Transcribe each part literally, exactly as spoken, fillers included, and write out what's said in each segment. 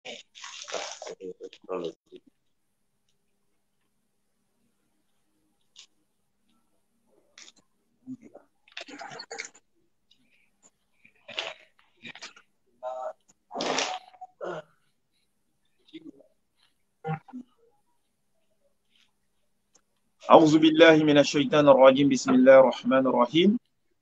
أعوذ بالله من الشيطان الرجيم بسم الله الرحمن الرحيم.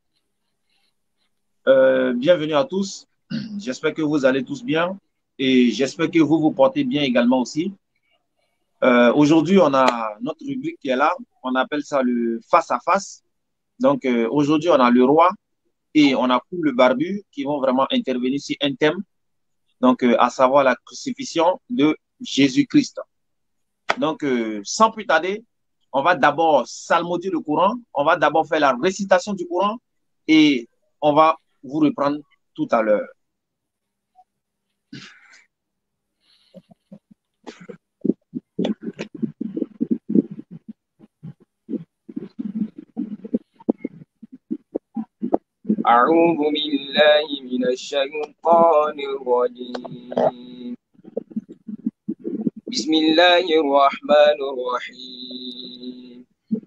Euh, bienvenue à tous. J'espère que vous allez tous bien et j'espère que vous vous portez bien également aussi. Euh, aujourd'hui, on a notre rubrique qui est là. On appelle ça le face à face. Donc euh, aujourd'hui, on a le roi et on a Koul le barbu qui vont vraiment intervenir sur un thème, donc euh, à savoir la crucifixion de Jésus-Christ. Donc euh, sans plus tarder, on va d'abord psalmodier le Coran, on va d'abord faire la récitation du Coran et on va vous reprendre tout à l'heure. أعوذ بالله من الشيطان الرجيم بسم الله الرحمن الرحيم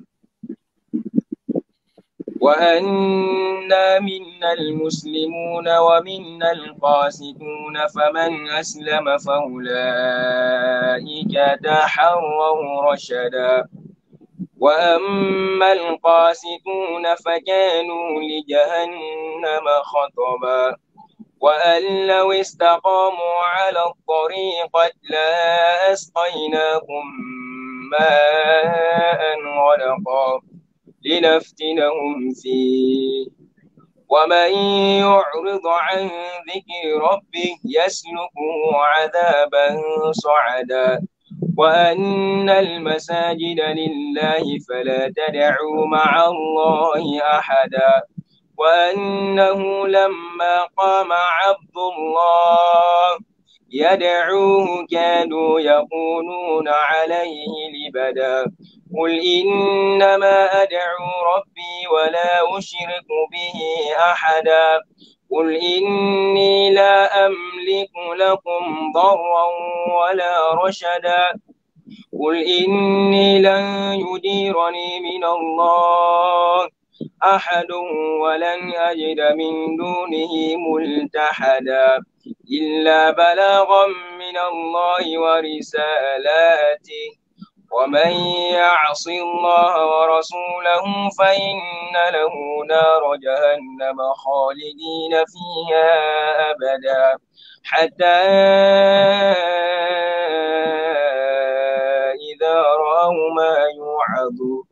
وأنا منا المسلمون ومنا القاسطون فمن أسلم فأولئك تحروا رشدا وأما القاسطون فكانوا لجهنم خطبا وأن لو استقاموا على الطريقة لأسقيناهم ماء غدقا لنفتنهم فيه ومن يعرض عن ذكر ربه يسلكه عذابا صعدا وأن المساجد لله فلا تدعوا مع الله أحدا وأنه لما قام عبد الله يدعوه كانوا يقولون عليه لبدا قل إنما أدعو ربي ولا أشرك به أحدا قل إني لا أملك لكم ضرا ولا رشدا قل إني لن يجيرني من الله أحد ولن أجد من دونه ملتحدا إلا بلاغا من الله ورسالاته ومن يعص الله ورسوله فإن له نار جهنم خالدين فيها أبدا حتى إذا رأوا ما يوعظون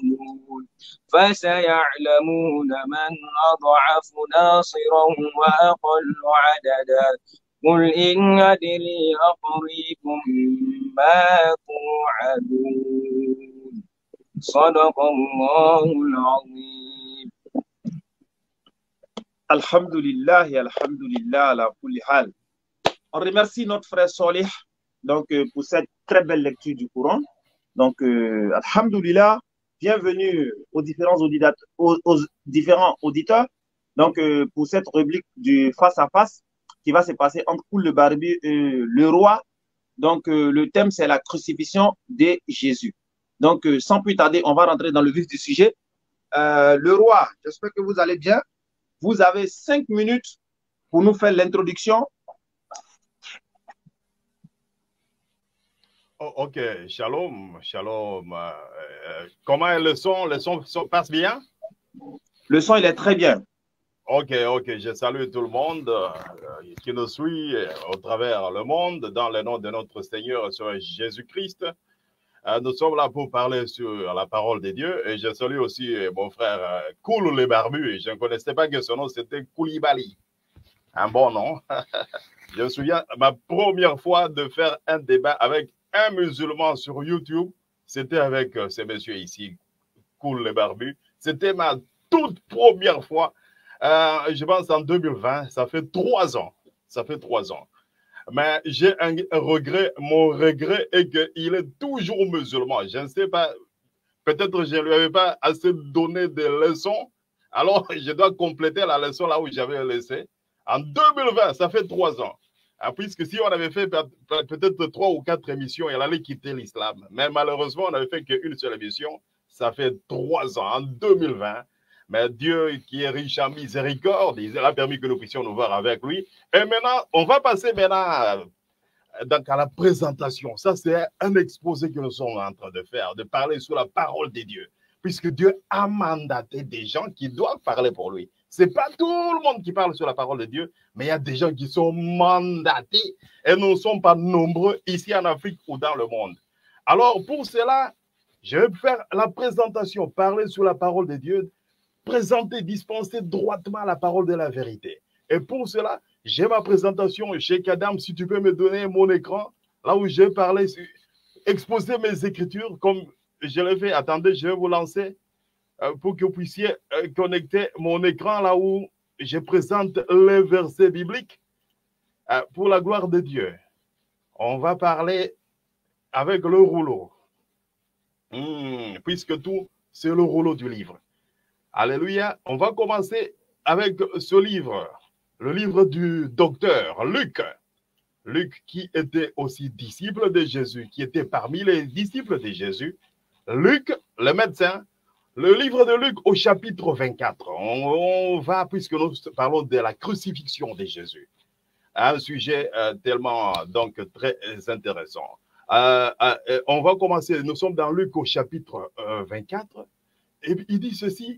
فسيعلمون من أضعف ناصرا وأقل عددا قل إن أدري أقريب ما توعدون صدق الله العظيم. Alhamdulillah et alhamdulillah ala kulli hal. On remercie notre frère Solih donc, euh, pour cette très belle lecture du Coran. Donc, euh, alhamdulillah, bienvenue aux différents auditeurs, aux, aux différents auditeurs. Donc, euh, pour cette rubrique du face à face qui va se passer entre Koul le barbu et le roi. Donc, euh, le thème, c'est la crucifixion de Jésus. Donc, euh, sans plus tarder, on va rentrer dans le vif du sujet. Euh, le roi, j'espère que vous allez bien. Vous avez cinq minutes pour nous faire l'introduction. Oh, ok, shalom, shalom. Euh, comment est le son? Le son, son passe bien? Le son, il est très bien. Ok, ok, je salue tout le monde euh, qui nous suit au travers le monde, dans le nom de notre Seigneur sur Jésus-Christ. Euh, nous sommes là pour parler sur la parole de Dieu et je salue aussi mon frère euh, Koul le barbu. Je ne connaissais pas que son nom c'était Koulibaly. Un bon nom. Je me souviens, ma première fois de faire un débat avec un musulman sur YouTube, c'était avec euh, ce monsieur ici, Koul le barbu. C'était ma toute première fois. Euh, je pense en deux mille vingt, ça fait trois ans. Ça fait trois ans. Mais j'ai un regret. Mon regret est qu'il est toujours musulman. Je ne sais pas. Peut-être que je ne lui avais pas assez donné de leçons. Alors, je dois compléter la leçon là où j'avais laissé. En deux mille vingt, ça fait trois ans. Ah, puisque si on avait fait peut-être trois ou quatre émissions, elle allait quitter l'islam. Mais malheureusement, on n'avait fait qu'une seule émission. Ça fait trois ans, en deux mille vingt. Mais Dieu, qui est riche en miséricorde, il a permis que nous puissions nous voir avec lui. Et maintenant, on va passer maintenant donc, à la présentation. Ça, c'est un exposé que nous sommes en train de faire, de parler sur la parole de Dieu. Puisque Dieu a mandaté des gens qui doivent parler pour lui. Ce n'est pas tout le monde qui parle sur la parole de Dieu, mais il y a des gens qui sont mandatés et nous ne sommes pas nombreux ici en Afrique ou dans le monde. Alors, pour cela, je vais faire la présentation, parler sur la parole de Dieu, présenter, dispenser droitement la parole de la vérité. Et pour cela, j'ai ma présentation. Cheikh Adam, si tu peux me donner mon écran, là où j'ai parlé, exposer mes écritures comme je l'ai fait. Attendez, je vais vous lancer euh, pour que vous puissiez euh, connecter mon écran là où je présente les versets bibliques euh, pour la gloire de Dieu. On va parler avec le rouleau. Mmh, puisque tout, c'est le rouleau du livre. Alléluia. On va commencer avec ce livre, le livre du docteur Luc. Luc qui était aussi disciple de Jésus, qui était parmi les disciples de Jésus. Luc, le médecin, le livre de Luc au chapitre vingt-quatre. On, on va, puisque nous parlons de la crucifixion de Jésus. Un sujet euh, tellement, donc, très intéressant. Euh, euh, on va commencer, nous sommes dans Luc au chapitre euh, vingt-quatre. Et il dit ceci,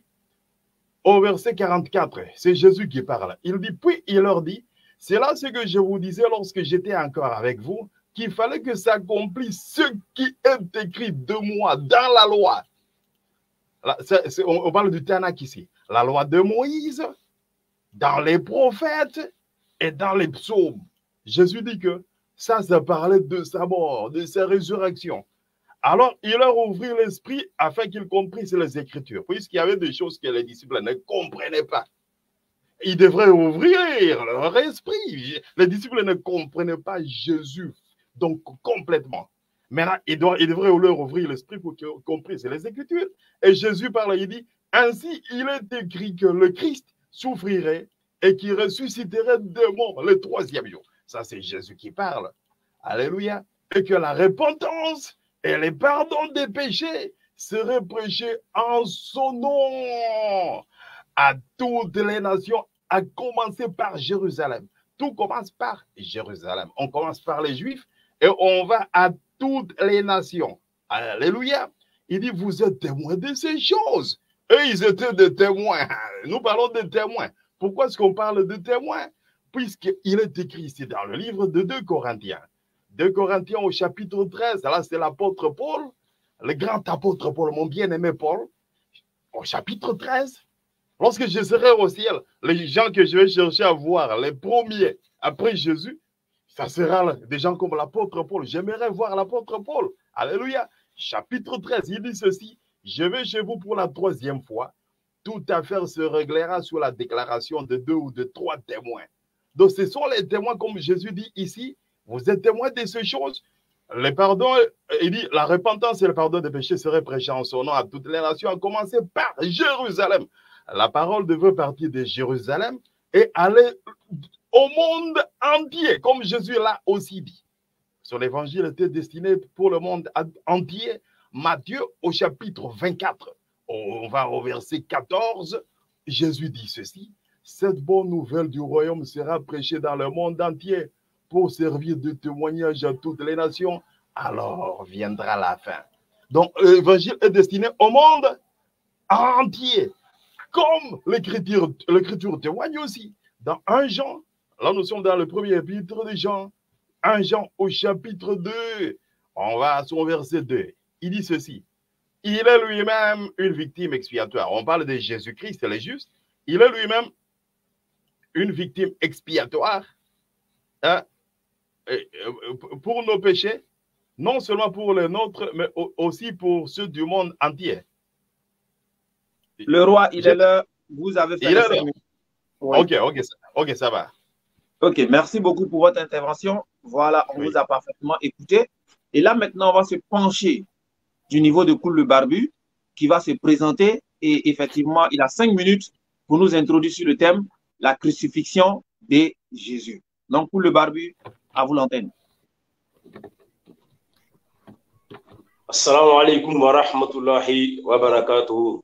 au verset quarante-quatre, c'est Jésus qui parle. Il dit, puis il leur dit, c'est là ce que je vous disais lorsque j'étais encore avec vous, qu'il fallait que s'accomplisse ce qui est écrit de moi dans la loi. Là, c'est, c'est, on, on parle du Tanakh ici. La loi de Moïse, dans les prophètes et dans les psaumes. Jésus dit que ça, ça parlait de sa mort, de sa résurrection. Alors, il leur ouvrit l'esprit afin qu'ils comprissent les Écritures, puisqu'il y avait des choses que les disciples ne comprenaient pas. Ils devraient ouvrir leur esprit. Les disciples ne comprenaient pas Jésus, donc complètement. Maintenant, ils, doivent, ils devraient leur ouvrir l'esprit pour qu'ils comprissent les Écritures. Et Jésus parle, il dit, ainsi il est écrit que le Christ souffrirait et qu'il ressusciterait des morts le troisième jour. Ça, c'est Jésus qui parle. Alléluia. Et que la repentance et les pardons des péchés seraient prêchés en son nom à toutes les nations, à commencer par Jérusalem. Tout commence par Jérusalem. On commence par les Juifs et on va à toutes les nations. Alléluia. Il dit, vous êtes témoins de ces choses. Eux, ils étaient des témoins. Nous parlons de témoins. Pourquoi est-ce qu'on parle de témoins? Puisqu'il est écrit ici dans le livre de deux Corinthiens. deux Corinthiens au chapitre treize, là c'est l'apôtre Paul, le grand apôtre Paul, mon bien-aimé Paul, au chapitre treize. Lorsque je serai au ciel, les gens que je vais chercher à voir, les premiers après Jésus, ça sera des gens comme l'apôtre Paul. J'aimerais voir l'apôtre Paul. Alléluia. Chapitre treize, il dit ceci, je vais chez vous pour la troisième fois. Toute affaire se réglera sur la déclaration de deux ou de trois témoins. Donc, ce sont les témoins, comme Jésus dit ici. Vous êtes témoins de ces choses. Les pardons, il dit, la repentance et le pardon des péchés seraient prêchés en son nom à toutes les nations, à commencer par Jérusalem. La parole devait partir de Jérusalem et aller au monde entier, comme Jésus l'a aussi dit. Son évangile était destiné pour le monde entier. Matthieu, au chapitre vingt-quatre, on va au verset quatorze, Jésus dit ceci. Cette bonne nouvelle du royaume sera prêchée dans le monde entier pour servir de témoignage à toutes les nations. Alors viendra la fin. Donc, l'évangile est destiné au monde entier. Comme l'écriture, l'écriture témoigne aussi. Dans un Jean, là nous sommes dans le premier épître de Jean. un Jean au chapitre deux. On va à son verset deux. Il dit ceci. Il est lui-même une victime expiatoire. On parle de Jésus-Christ, c'est le juste. Il est lui-même une victime expiatoire hein, pour nos péchés, non seulement pour les nôtres, mais aussi pour ceux du monde entier. Le roi, il Je... est là. Vous avez fait le minutes. Oui. Ok, ok, ok, ça va. Ok, merci beaucoup pour votre intervention. Voilà, on oui. vous a parfaitement écouté. Et là, maintenant, on va se pencher du niveau de Koul le Barbu, qui va se présenter. Et effectivement, il a cinq minutes pour nous introduire sur le thème la crucifixion de Jésus. Donc, pour le barbu, à vous l'antenne. Assalamu alaikum wa rahmatullahi wa barakatuhu.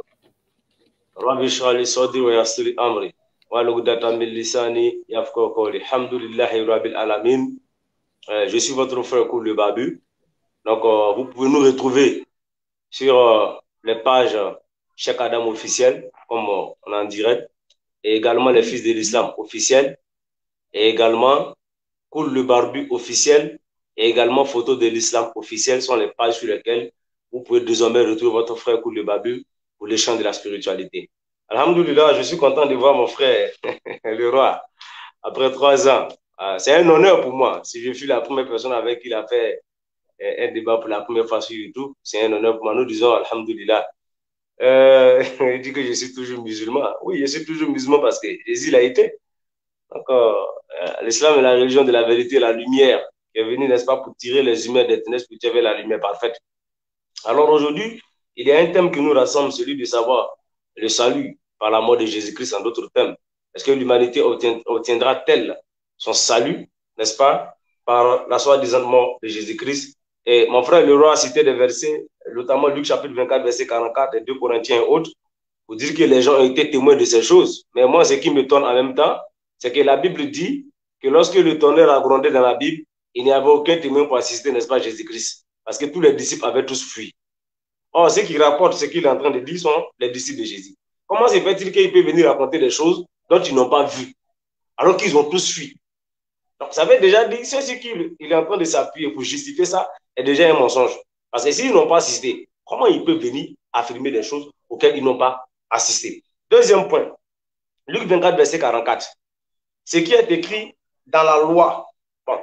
Rabbi shrah sadri wa yassir li amri wa l'uqdatan min lisani yafqahu qawli. Alhamdulillahi rabbil alamin. Euh, je suis votre frère Koul le Barbu. Donc, euh, vous pouvez nous retrouver sur euh, les pages Cheikh Adam officiel, comme euh, on est en direct, et également les Fils de l'Islam officiel, et également Koul le Barbu officiel, et également Photo de l'Islam officiel sont les pages sur lesquelles vous pouvez désormais retrouver votre frère Koul le Barbu pour l'échange de la spiritualité. Alhamdulillah, je suis content de voir mon frère, le roi, après trois ans. Euh, c'est un honneur pour moi. Si je suis la première personne avec qui il a fait euh, un débat pour la première fois sur YouTube, c'est un honneur pour moi. Nous disons Alhamdulillah. Euh, il dit que je suis toujours musulman. Oui, je suis toujours musulman parce que Jésus l'a été. Donc, euh, l'islam est la religion de la vérité, la lumière, qui est venue, n'est-ce pas, pour tirer les humains des ténèbres pour tirer la lumière parfaite. Alors aujourd'hui, il y a un thème qui nous rassemble, celui de savoir le salut par la mort de Jésus-Christ en d'autres termes. Est-ce que l'humanité obtiendra-t-elle son salut, n'est-ce pas, par la soi-disant mort de Jésus-Christ? Et mon frère le roi a cité des versets, notamment Luc chapitre vingt-quatre, verset quarante-quatre, et deux Corinthiens et autres, pour dire que les gens ont été témoins de ces choses. Mais moi, ce qui m'étonne en même temps, c'est que la Bible dit que lorsque le tonnerre a grondé dans la Bible, il n'y avait aucun témoin pour assister, n'est-ce pas, Jésus-Christ, parce que tous les disciples avaient tous fui. Or, ceux qui rapportent ce qu'il est en train de dire sont les disciples de Jésus. Comment se fait-il qu'il peut venir raconter des choses dont ils n'ont pas vu, alors qu'ils ont tous fui? Donc, ça veut déjà dire, c'est qu'il est en train de s'appuyer pour justifier ça, est déjà un mensonge. Parce que s'ils n'ont pas assisté, comment ils peuvent venir affirmer des choses auxquelles ils n'ont pas assisté? Deuxième point, Luc vingt-quatre, verset quarante-quatre. Ce qui est écrit dans la loi, bon,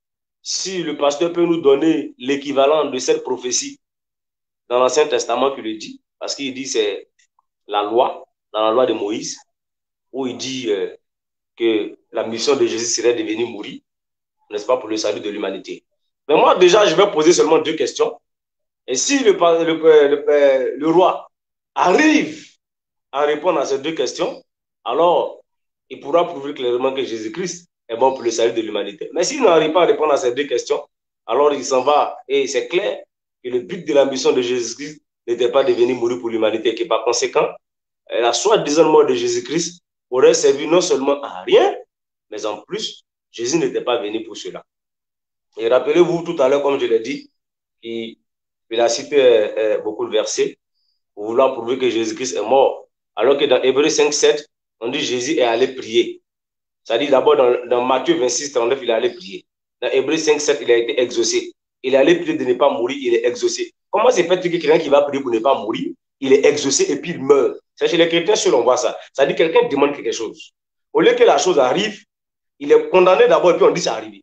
si le pasteur peut nous donner l'équivalent de cette prophétie dans l'Ancien Testament qui le dit, parce qu'il dit c'est la loi, dans la loi de Moïse, où il dit euh, que la mission de Jésus serait de venir mourir, n'est-ce pas, pour le salut de l'humanité. Mais moi, déjà, je vais poser seulement deux questions. Et si le, le, le, le roi arrive à répondre à ces deux questions, alors il pourra prouver clairement que Jésus-Christ est bon pour le salut de l'humanité. Mais s'il n'arrive pas à répondre à ces deux questions, alors il s'en va. Et c'est clair que le but de la mission de Jésus-Christ n'était pas de venir mourir pour l'humanité, et que par conséquent, la soi-disant mort de Jésus-Christ aurait servi non seulement à rien, mais en plus, Jésus n'était pas venu pour cela. Et rappelez-vous tout à l'heure, comme je l'ai dit, il, il a cité euh, beaucoup de versets pour vouloir prouver que Jésus-Christ est mort. Alors que dans Hébreux cinq, sept, on dit Jésus est allé prier. C'est-à-dire d'abord dans, dans Matthieu vingt-six, trente-neuf, il est allé prier. Dans Hébreux cinq, sept, il a été exaucé. Il est allé prier de ne pas mourir, il est exaucé. Comment c'est fait que quelqu'un qui va prier pour ne pas mourir, il est exaucé et puis il meurt? C'est chez les chrétiens seuls on voit ça. Ça dit que quelqu'un demande quelque chose. Au lieu que la chose arrive, il est condamné d'abord et puis on dit ça arrive.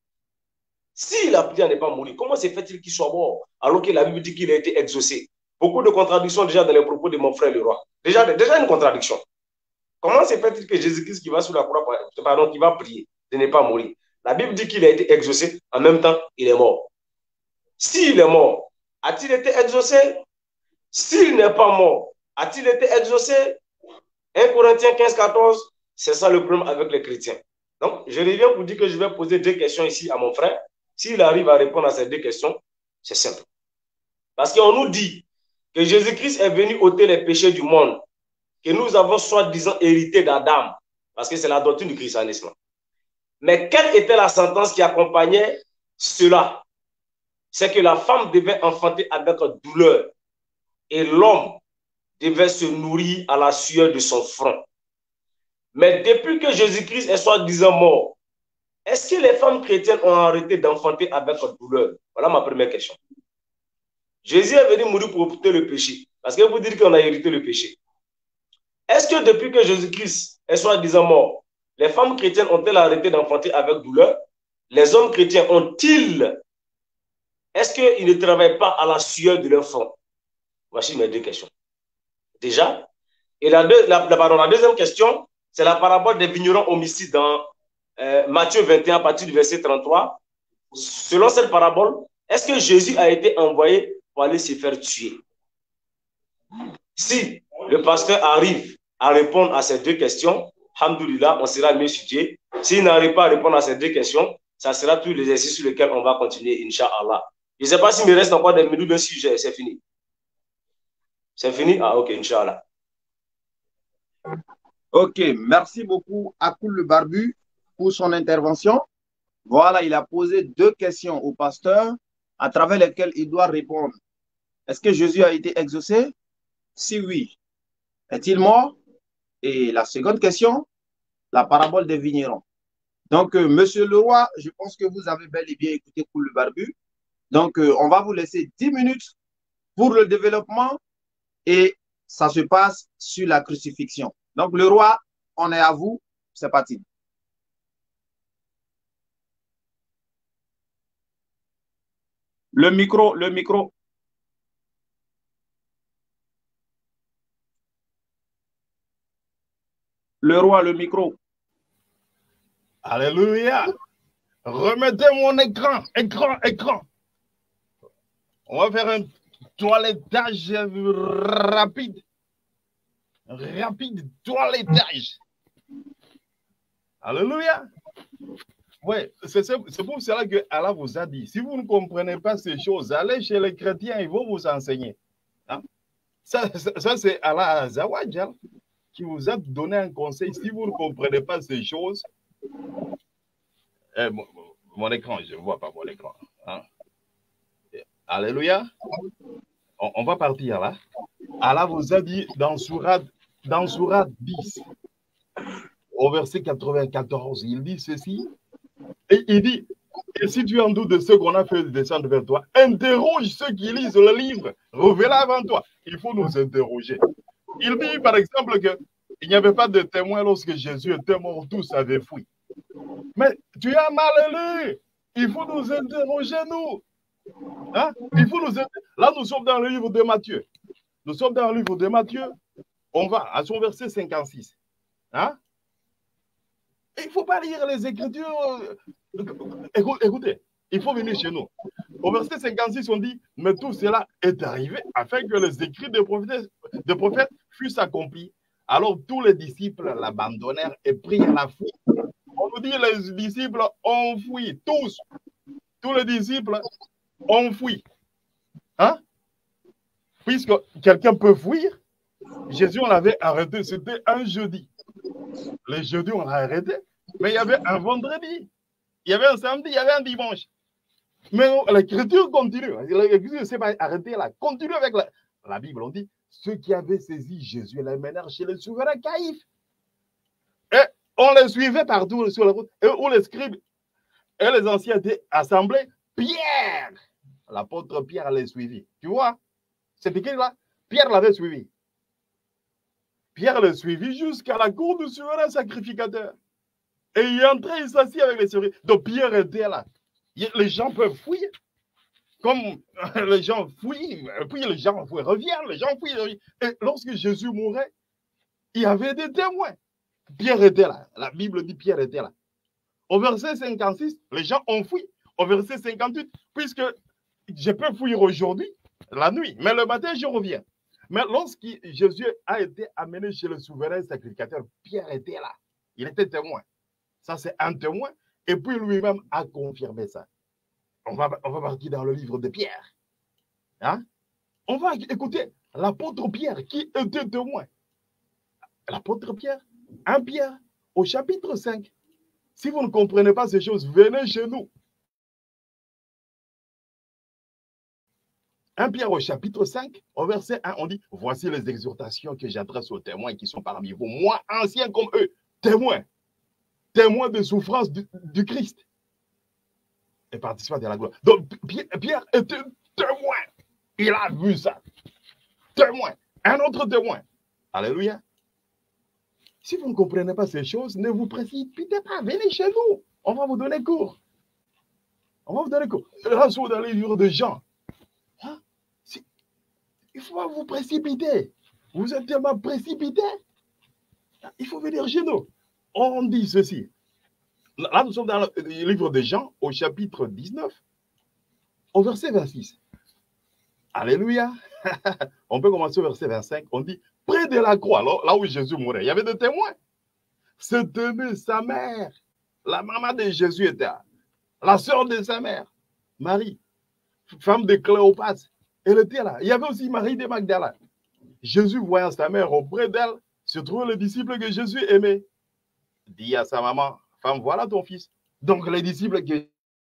S'il a prié à ne pas mourir, comment c'est fait-il qu'il soit mort alors que la Bible dit qu'il a été exaucé? Beaucoup de contradictions déjà dans les propos de mon frère le roi. Déjà, déjà une contradiction. Comment c'est fait-il que Jésus-Christ qui va sous la croix, pardon, qui va prier de ne pas mourir? La Bible dit qu'il a été exaucé, en même temps, il est mort. S'il est mort, a-t-il été exaucé? S'il n'est pas mort, a-t-il été exaucé? un Corinthiens quinze, quatorze, c'est ça le problème avec les chrétiens. Donc, je reviens pour dire que je vais poser deux questions ici à mon frère. S'il arrive à répondre à ces deux questions, c'est simple. Parce qu'on nous dit que Jésus-Christ est venu ôter les péchés du monde, que nous avons soi-disant hérité d'Adam, parce que c'est la doctrine du christianisme. Mais quelle était la sentence qui accompagnait cela? C'est que la femme devait enfanter avec douleur et l'homme devait se nourrir à la sueur de son front. Mais depuis que Jésus-Christ est soi-disant mort, est-ce que les femmes chrétiennes ont arrêté d'enfanter avec douleur? Voilà ma première question. Jésus est venu mourir pour ôter le péché. Parce que vous dites qu'on a hérité le péché. Est-ce que depuis que Jésus-Christ est soi-disant mort, les femmes chrétiennes ont-elles arrêté d'enfanter avec douleur? Les hommes chrétiens ont-ils? Est-ce qu'ils ne travaillent pas à la sueur de leur front? Voici mes deux questions. Déjà, et la, deux, la, la, pardon, la deuxième question, c'est la parabole des vignerons homicides dans euh, Matthieu vingt et un à partir du verset trente-trois. Selon cette parabole, est-ce que Jésus a été envoyé pour aller se faire tuer? Si le pasteur arrive à répondre à ces deux questions, alhamdoulilah, on sera mieux situé. S'il n'arrive pas à répondre à ces deux questions, ça sera tout l'exercice sur lequel on va continuer, Inch'Allah. Je ne sais pas s'il me reste encore des minutes de sujet, c'est fini. C'est fini? Ah, ok, Inch'Allah. Ok, merci beaucoup à Koul le Barbu pour son intervention. Voilà, il a posé deux questions au pasteur à travers lesquelles il doit répondre. Est-ce que Jésus a été exaucé? Si oui, est-il mort? Et la seconde question, la parabole des vignerons. Donc, euh, Monsieur Leroy, je pense que vous avez bel et bien écouté Koul le Barbu. Donc, euh, on va vous laisser dix minutes pour le développement et ça se passe sur la crucifixion. Donc, Leroy, on est à vous. C'est parti. Le micro, le micro. Le roi, le micro. Alléluia. Remettez mon écran, écran, écran. On va faire un toilettage rapide. Rapide toilettage. Alléluia. Oui, c'est pour cela que Allah vous a dit, si vous ne comprenez pas ces choses, allez chez les chrétiens, ils vont vous enseigner. Hein? Ça, ça, ça c'est Allah Azawajal qui vous a donné un conseil. Si vous ne comprenez pas ces choses, eh, mon, mon écran, je ne vois pas mon écran. Hein? Alléluia. On, on va partir là. Allah vous a dit dans Sourate, dans Sourate dix, au verset quatre-vingt-quatorze, il dit ceci. Et il dit, et si tu en doutes de ce qu'on a fait descendre vers toi, interroge ceux qui lisent le livre, révélé avant toi. Il faut nous interroger. Il dit, par exemple, qu'il n'y avait pas de témoins lorsque Jésus était mort, tous avaient fui. Mais tu as mal lu. Il faut nous interroger, nous. Hein? Il faut nous inter... Là, nous sommes dans le livre de Matthieu. Nous sommes dans le livre de Matthieu. On va à son verset cinquante-six. Hein? Il ne faut pas lire les Écritures. Écoutez, il faut venir chez nous. Au verset cinquante-six, on dit, mais tout cela est arrivé afin que les écrits des prophètes, des prophètes fussent accomplis. Alors tous les disciples l'abandonnèrent et prirent la fuite. On nous dit, les disciples ont fui, tous. Tous les disciples ont fui. Hein? Puisque quelqu'un peut fuir, Jésus, on l'avait arrêté, c'était un jeudi. Le jeudi, on l'a arrêté. Mais il y avait un vendredi, il y avait un samedi, il y avait un dimanche. Mais l'écriture continue. L'écriture ne s'est pas arrêtée là. Continue avec la, la Bible. On dit, ceux qui avaient saisi Jésus l'amenèrent chez le souverain Caïphe. Et on les suivait partout sur la route. Et où les scribes et les anciens étaient assemblés, Pierre, l'apôtre Pierre les suivit. Tu vois, c'est écrit là, Pierre l'avait suivi. Pierre le suivit jusqu'à la cour du souverain sacrificateur. Et il est entré, il s'assit avec les souverains. Donc Pierre était là. Les gens peuvent fuir. Comme les gens fuient, puis les gens reviennent, les gens fuient, reviennent. Et lorsque Jésus mourait, il y avait des témoins. Pierre était là. La Bible dit Pierre était là. Au verset cinquante-six, les gens ont fui. Au verset cinquante-huit, puisque je peux fuir aujourd'hui, la nuit, mais le matin, je reviens. Mais lorsque Jésus a été amené chez le souverain sacrificateur, Pierre était là. Il était témoin. Ça, c'est un témoin. Et puis lui-même a confirmé ça. On va, on va partir dans le livre de Pierre. Hein? On va écouter l'apôtre Pierre qui était témoin. L'apôtre Pierre, un Pierre, au chapitre cinq. Si vous ne comprenez pas ces choses, venez chez nous. un Pierre au chapitre cinq, au verset un, on dit, voici les exhortations que j'adresse aux témoins qui sont parmi vous, moi, anciens comme eux, témoins, témoins de souffrance du, du Christ et participants de la gloire. Donc, Pierre était témoin. Il a vu ça. Témoin. Un autre témoin. Alléluia. Si vous ne comprenez pas ces choses, ne vous précipitez pas. Venez chez nous. On va vous donner cours. On va vous donner cours. Là, sur dans les livres de Jean. Hein? Il faut pas vous précipiter. Vous êtes tellement précipité. Il faut venir chez nous. On dit ceci. Là, nous sommes dans le livre de Jean, au chapitre dix-neuf, au verset vingt-six. Alléluia. On peut commencer au verset vingt-cinq. On dit, près de la croix, là, là où Jésus mourait, il y avait des témoins. se tenait sa mère. La maman de Jésus était là. La sœur de sa mère, Marie, femme de Cléopâtre, elle était là. Il y avait aussi Marie de Magdala. Jésus, voyant sa mère auprès d'elle, se trouvait le disciple que Jésus aimait. Dit à sa maman, femme, voilà ton fils. Donc les disciples que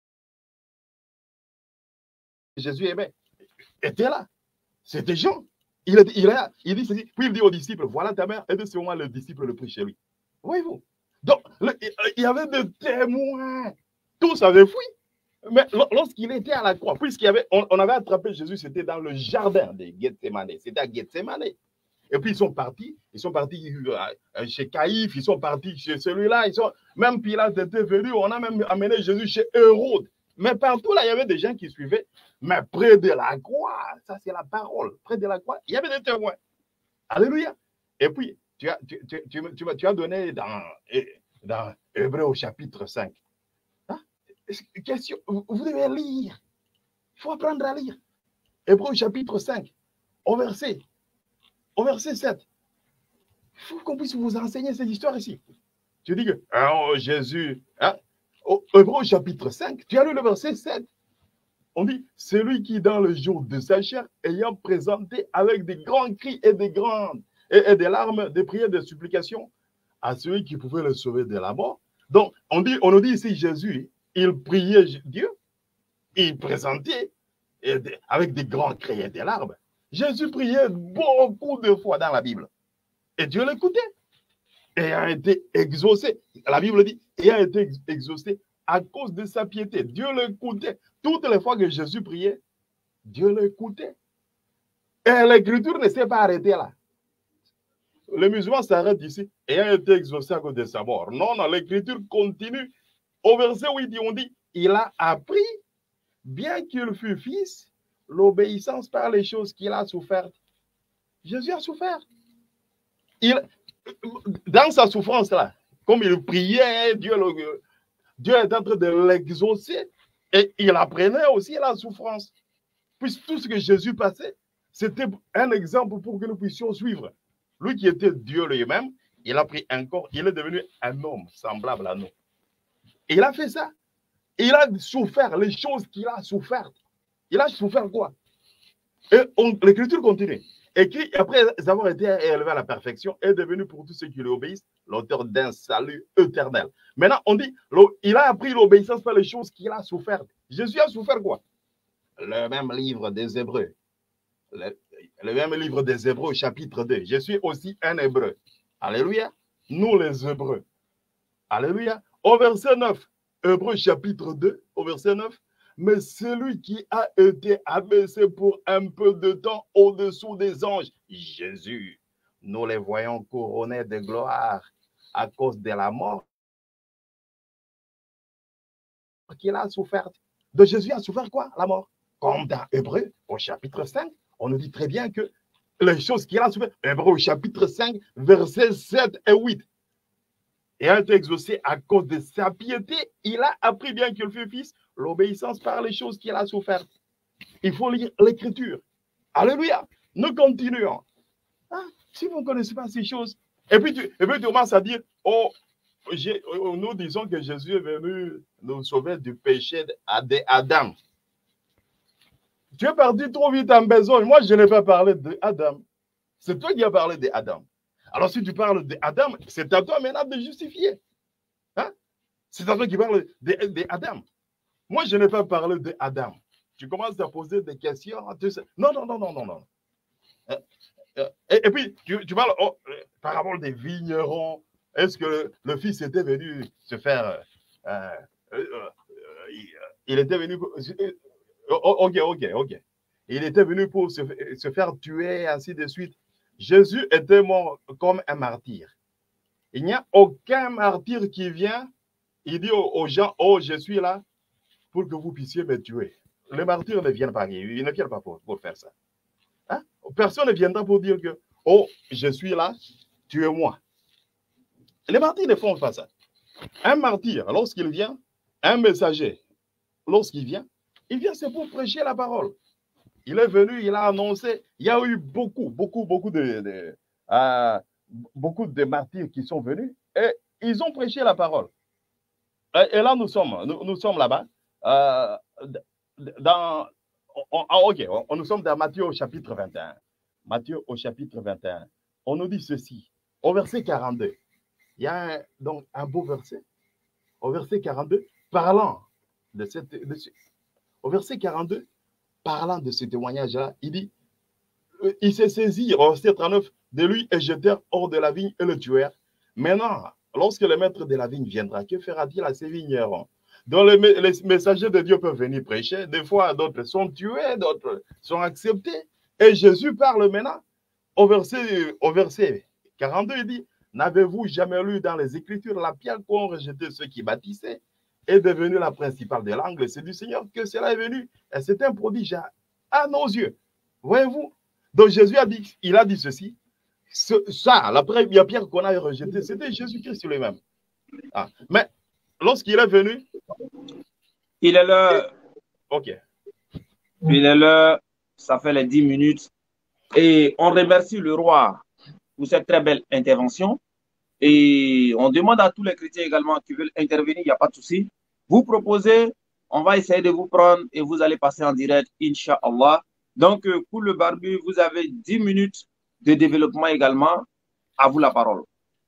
Jésus aimait étaient là. C'était Jean. Il, était, il, a, il dit ceci, puis il dit aux disciples, voilà ta mère, et de ce moment, le disciple le prit chez lui. Voyez-vous? Donc, le, il y avait des témoins. Tous avaient fui. Mais lorsqu'il était à la croix, puisqu'il y avait, on, on avait attrapé Jésus, c'était dans le jardin de Gethsémane. C'était à Gethsémane. Et puis ils sont partis, ils sont partis chez Caïphe, ils sont partis chez celui-là, ils sont, même Pilate était venu, on a même amené Jésus chez Hérode. Mais partout là, il y avait des gens qui suivaient. Mais près de la croix, ça c'est la parole, près de la croix, il y avait des témoins. Alléluia. Et puis, tu as, tu, tu, tu, tu, tu as donné dans, dans Hébreux au chapitre cinq. Hein? Question, vous devez lire. Il faut apprendre à lire. Hébreux au chapitre cinq, au verset, au verset sept. Il faut qu'on puisse vous enseigner cette histoire ici. Tu dis que oh, Jésus, hein? Au Hébreux au chapitre cinq, tu as lu le verset sept. On dit, celui qui dans le jour de sa chair, ayant présenté avec des grands cris et des grandes et, et des larmes, des prières, des supplications à celui qui pouvait le sauver de la mort. Donc, on, dit, on nous dit ici, Jésus, il priait Dieu, il présentait et des, avec des grands cris et des larmes. Jésus priait beaucoup de fois dans la Bible. Et Dieu l'écoutait. Et a été exaucé. La Bible dit, il a été exaucé à cause de sa piété. Dieu l'écoutait. Toutes les fois que Jésus priait, Dieu l'écoutait. Et l'écriture ne s'est pas arrêtée là. Le musulman s'arrête ici et a été exaucé à cause de sa mort. Non, non, l'écriture continue. Au verset où il dit, on dit, il a appris, bien qu'il fût fils, l'obéissance par les choses qu'il a souffertes. Jésus a souffert. Il, dans sa souffrance là, comme il priait, Dieu, le, Dieu est en train de l'exaucer. Et il apprenait aussi la souffrance. Puisque tout ce que Jésus passait, c'était un exemple pour que nous puissions suivre. Lui qui était Dieu lui-même, il a pris un corps, il est devenu un homme semblable à nous. Et il a fait ça. Il a souffert les choses qu'il a souffert. Il a souffert quoi? Et l'écriture continue. Écrit, après avoir été élevé à la perfection, est devenu pour tous ceux qui lui obéissent l'auteur d'un salut éternel. Maintenant, on dit, il a appris l'obéissance par les choses qu'il a souffert. Jésus a souffert quoi? Le même livre des Hébreux. Le, le même livre des Hébreux, chapitre deux. Je suis aussi un Hébreu. Alléluia. Nous les Hébreux. Alléluia. Au verset neuf, Hébreux chapitre deux, au verset neuf. Mais celui qui a été abaissé pour un peu de temps au-dessous des anges, Jésus, nous les voyons couronnés de gloire à cause de la mort qu'il a souffert. De Jésus a souffert quoi? La mort. Comme dans Hébreux, au chapitre cinq, on nous dit très bien que les choses qu'il a souffert, Hébreux au chapitre cinq, versets sept et huit. Et a été exaucé à cause de sa piété, il a appris bien qu'il fut fils, l'obéissance par les choses qu'il a souffert. Il faut lire l'écriture. Alléluia. Nous continuons. Hein? Si vous ne connaissez pas ces choses, et puis tu, et puis tu commences à dire, oh, nous disons que Jésus est venu nous sauver du péché d'Adam. Tu es parti trop vite en besogne. Moi, je n'ai pas parlé d'Adam. C'est toi qui as parlé d'Adam. Alors, si tu parles d'Adam, c'est à toi maintenant de justifier. Hein? C'est à toi qui parle d'Adam. Moi, je n'ai pas parlé d'Adam. Tu commences à poser des questions. Non, non, non, non, non, non. Et, et puis, tu, tu parles oh, par rapport des vignerons. Est-ce que le, le fils était venu se faire... Euh, euh, euh, il était venu... Euh, ok, ok, ok. Il était venu pour se, se faire tuer, ainsi de suite. Jésus était mort comme un martyr. Il n'y a aucun martyr qui vient, il dit aux, aux gens, oh, je suis là pour que vous puissiez me tuer. Les martyrs ne viennent pas, ils ne viennent pas pour, pour faire ça. Hein? Personne ne viendra pour dire que, oh, je suis là, tuez-moi. Les martyrs ne font pas ça. Un martyr, lorsqu'il vient, un messager, lorsqu'il vient, il vient, c'est pour prêcher la parole. Il est venu, il a annoncé. Il y a eu beaucoup, beaucoup, beaucoup de, de, euh, beaucoup de martyrs qui sont venus et ils ont prêché la parole. Et, et là, nous sommes, nous, nous sommes là-bas. Euh, dans, on, on, ok, on, nous sommes dans Matthieu au chapitre vingt et un. Matthieu au chapitre vingt et un. On nous dit ceci, au verset quarante-deux. Il y a un, donc un beau verset. Au verset quarante-deux, parlant de cette... De ce, au verset quarante-deux, parlant de ce témoignage-là, il dit, il s'est saisi, au verset trente-neuf, de lui et jetèrent hors de la vigne et le tuèrent. Maintenant, lorsque le maître de la vigne viendra, que fera-t-il à ces vignerons? Donc les, les messagers de Dieu peuvent venir prêcher. Des fois, d'autres sont tués, d'autres sont acceptés. Et Jésus parle maintenant. Au verset, au verset quarante-deux, il dit, n'avez-vous jamais lu dans les Écritures la pierre qu'ont rejeté ceux qui bâtissaient est devenue la principale de l'angle? C'est du Seigneur que cela est venu. Et c'est un prodige à, à nos yeux. Voyez-vous? Donc Jésus a dit, il a dit ceci. Ce, ça, la première pierre qu'on a rejetée, c'était Jésus-Christ lui-même. Ah. Mais lorsqu'il est venu, il est là. Ok. Il est là. Ça fait les dix minutes. Et on remercie le roi pour cette très belle intervention. Et on demande à tous les chrétiens également qui veulent intervenir, il n'y a pas de souci. Vous proposez, on va essayer de vous prendre et vous allez passer en direct, Inch'Allah. Donc, pour le barbu, vous avez dix minutes de développement également. À vous la parole.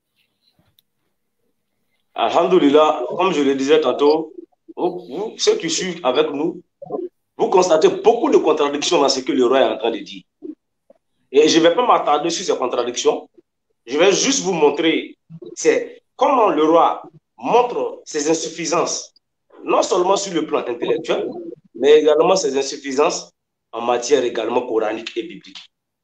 Alhamdulillah, comme je le disais tantôt, vous, ceux qui suivent avec nous, vous constatez beaucoup de contradictions dans ce que le roi est en train de dire. Et je ne vais pas m'attarder sur ces contradictions. Je vais juste vous montrer comment le roi montre ses insuffisances, non seulement sur le plan intellectuel, mais également ses insuffisances en matière également coranique et biblique.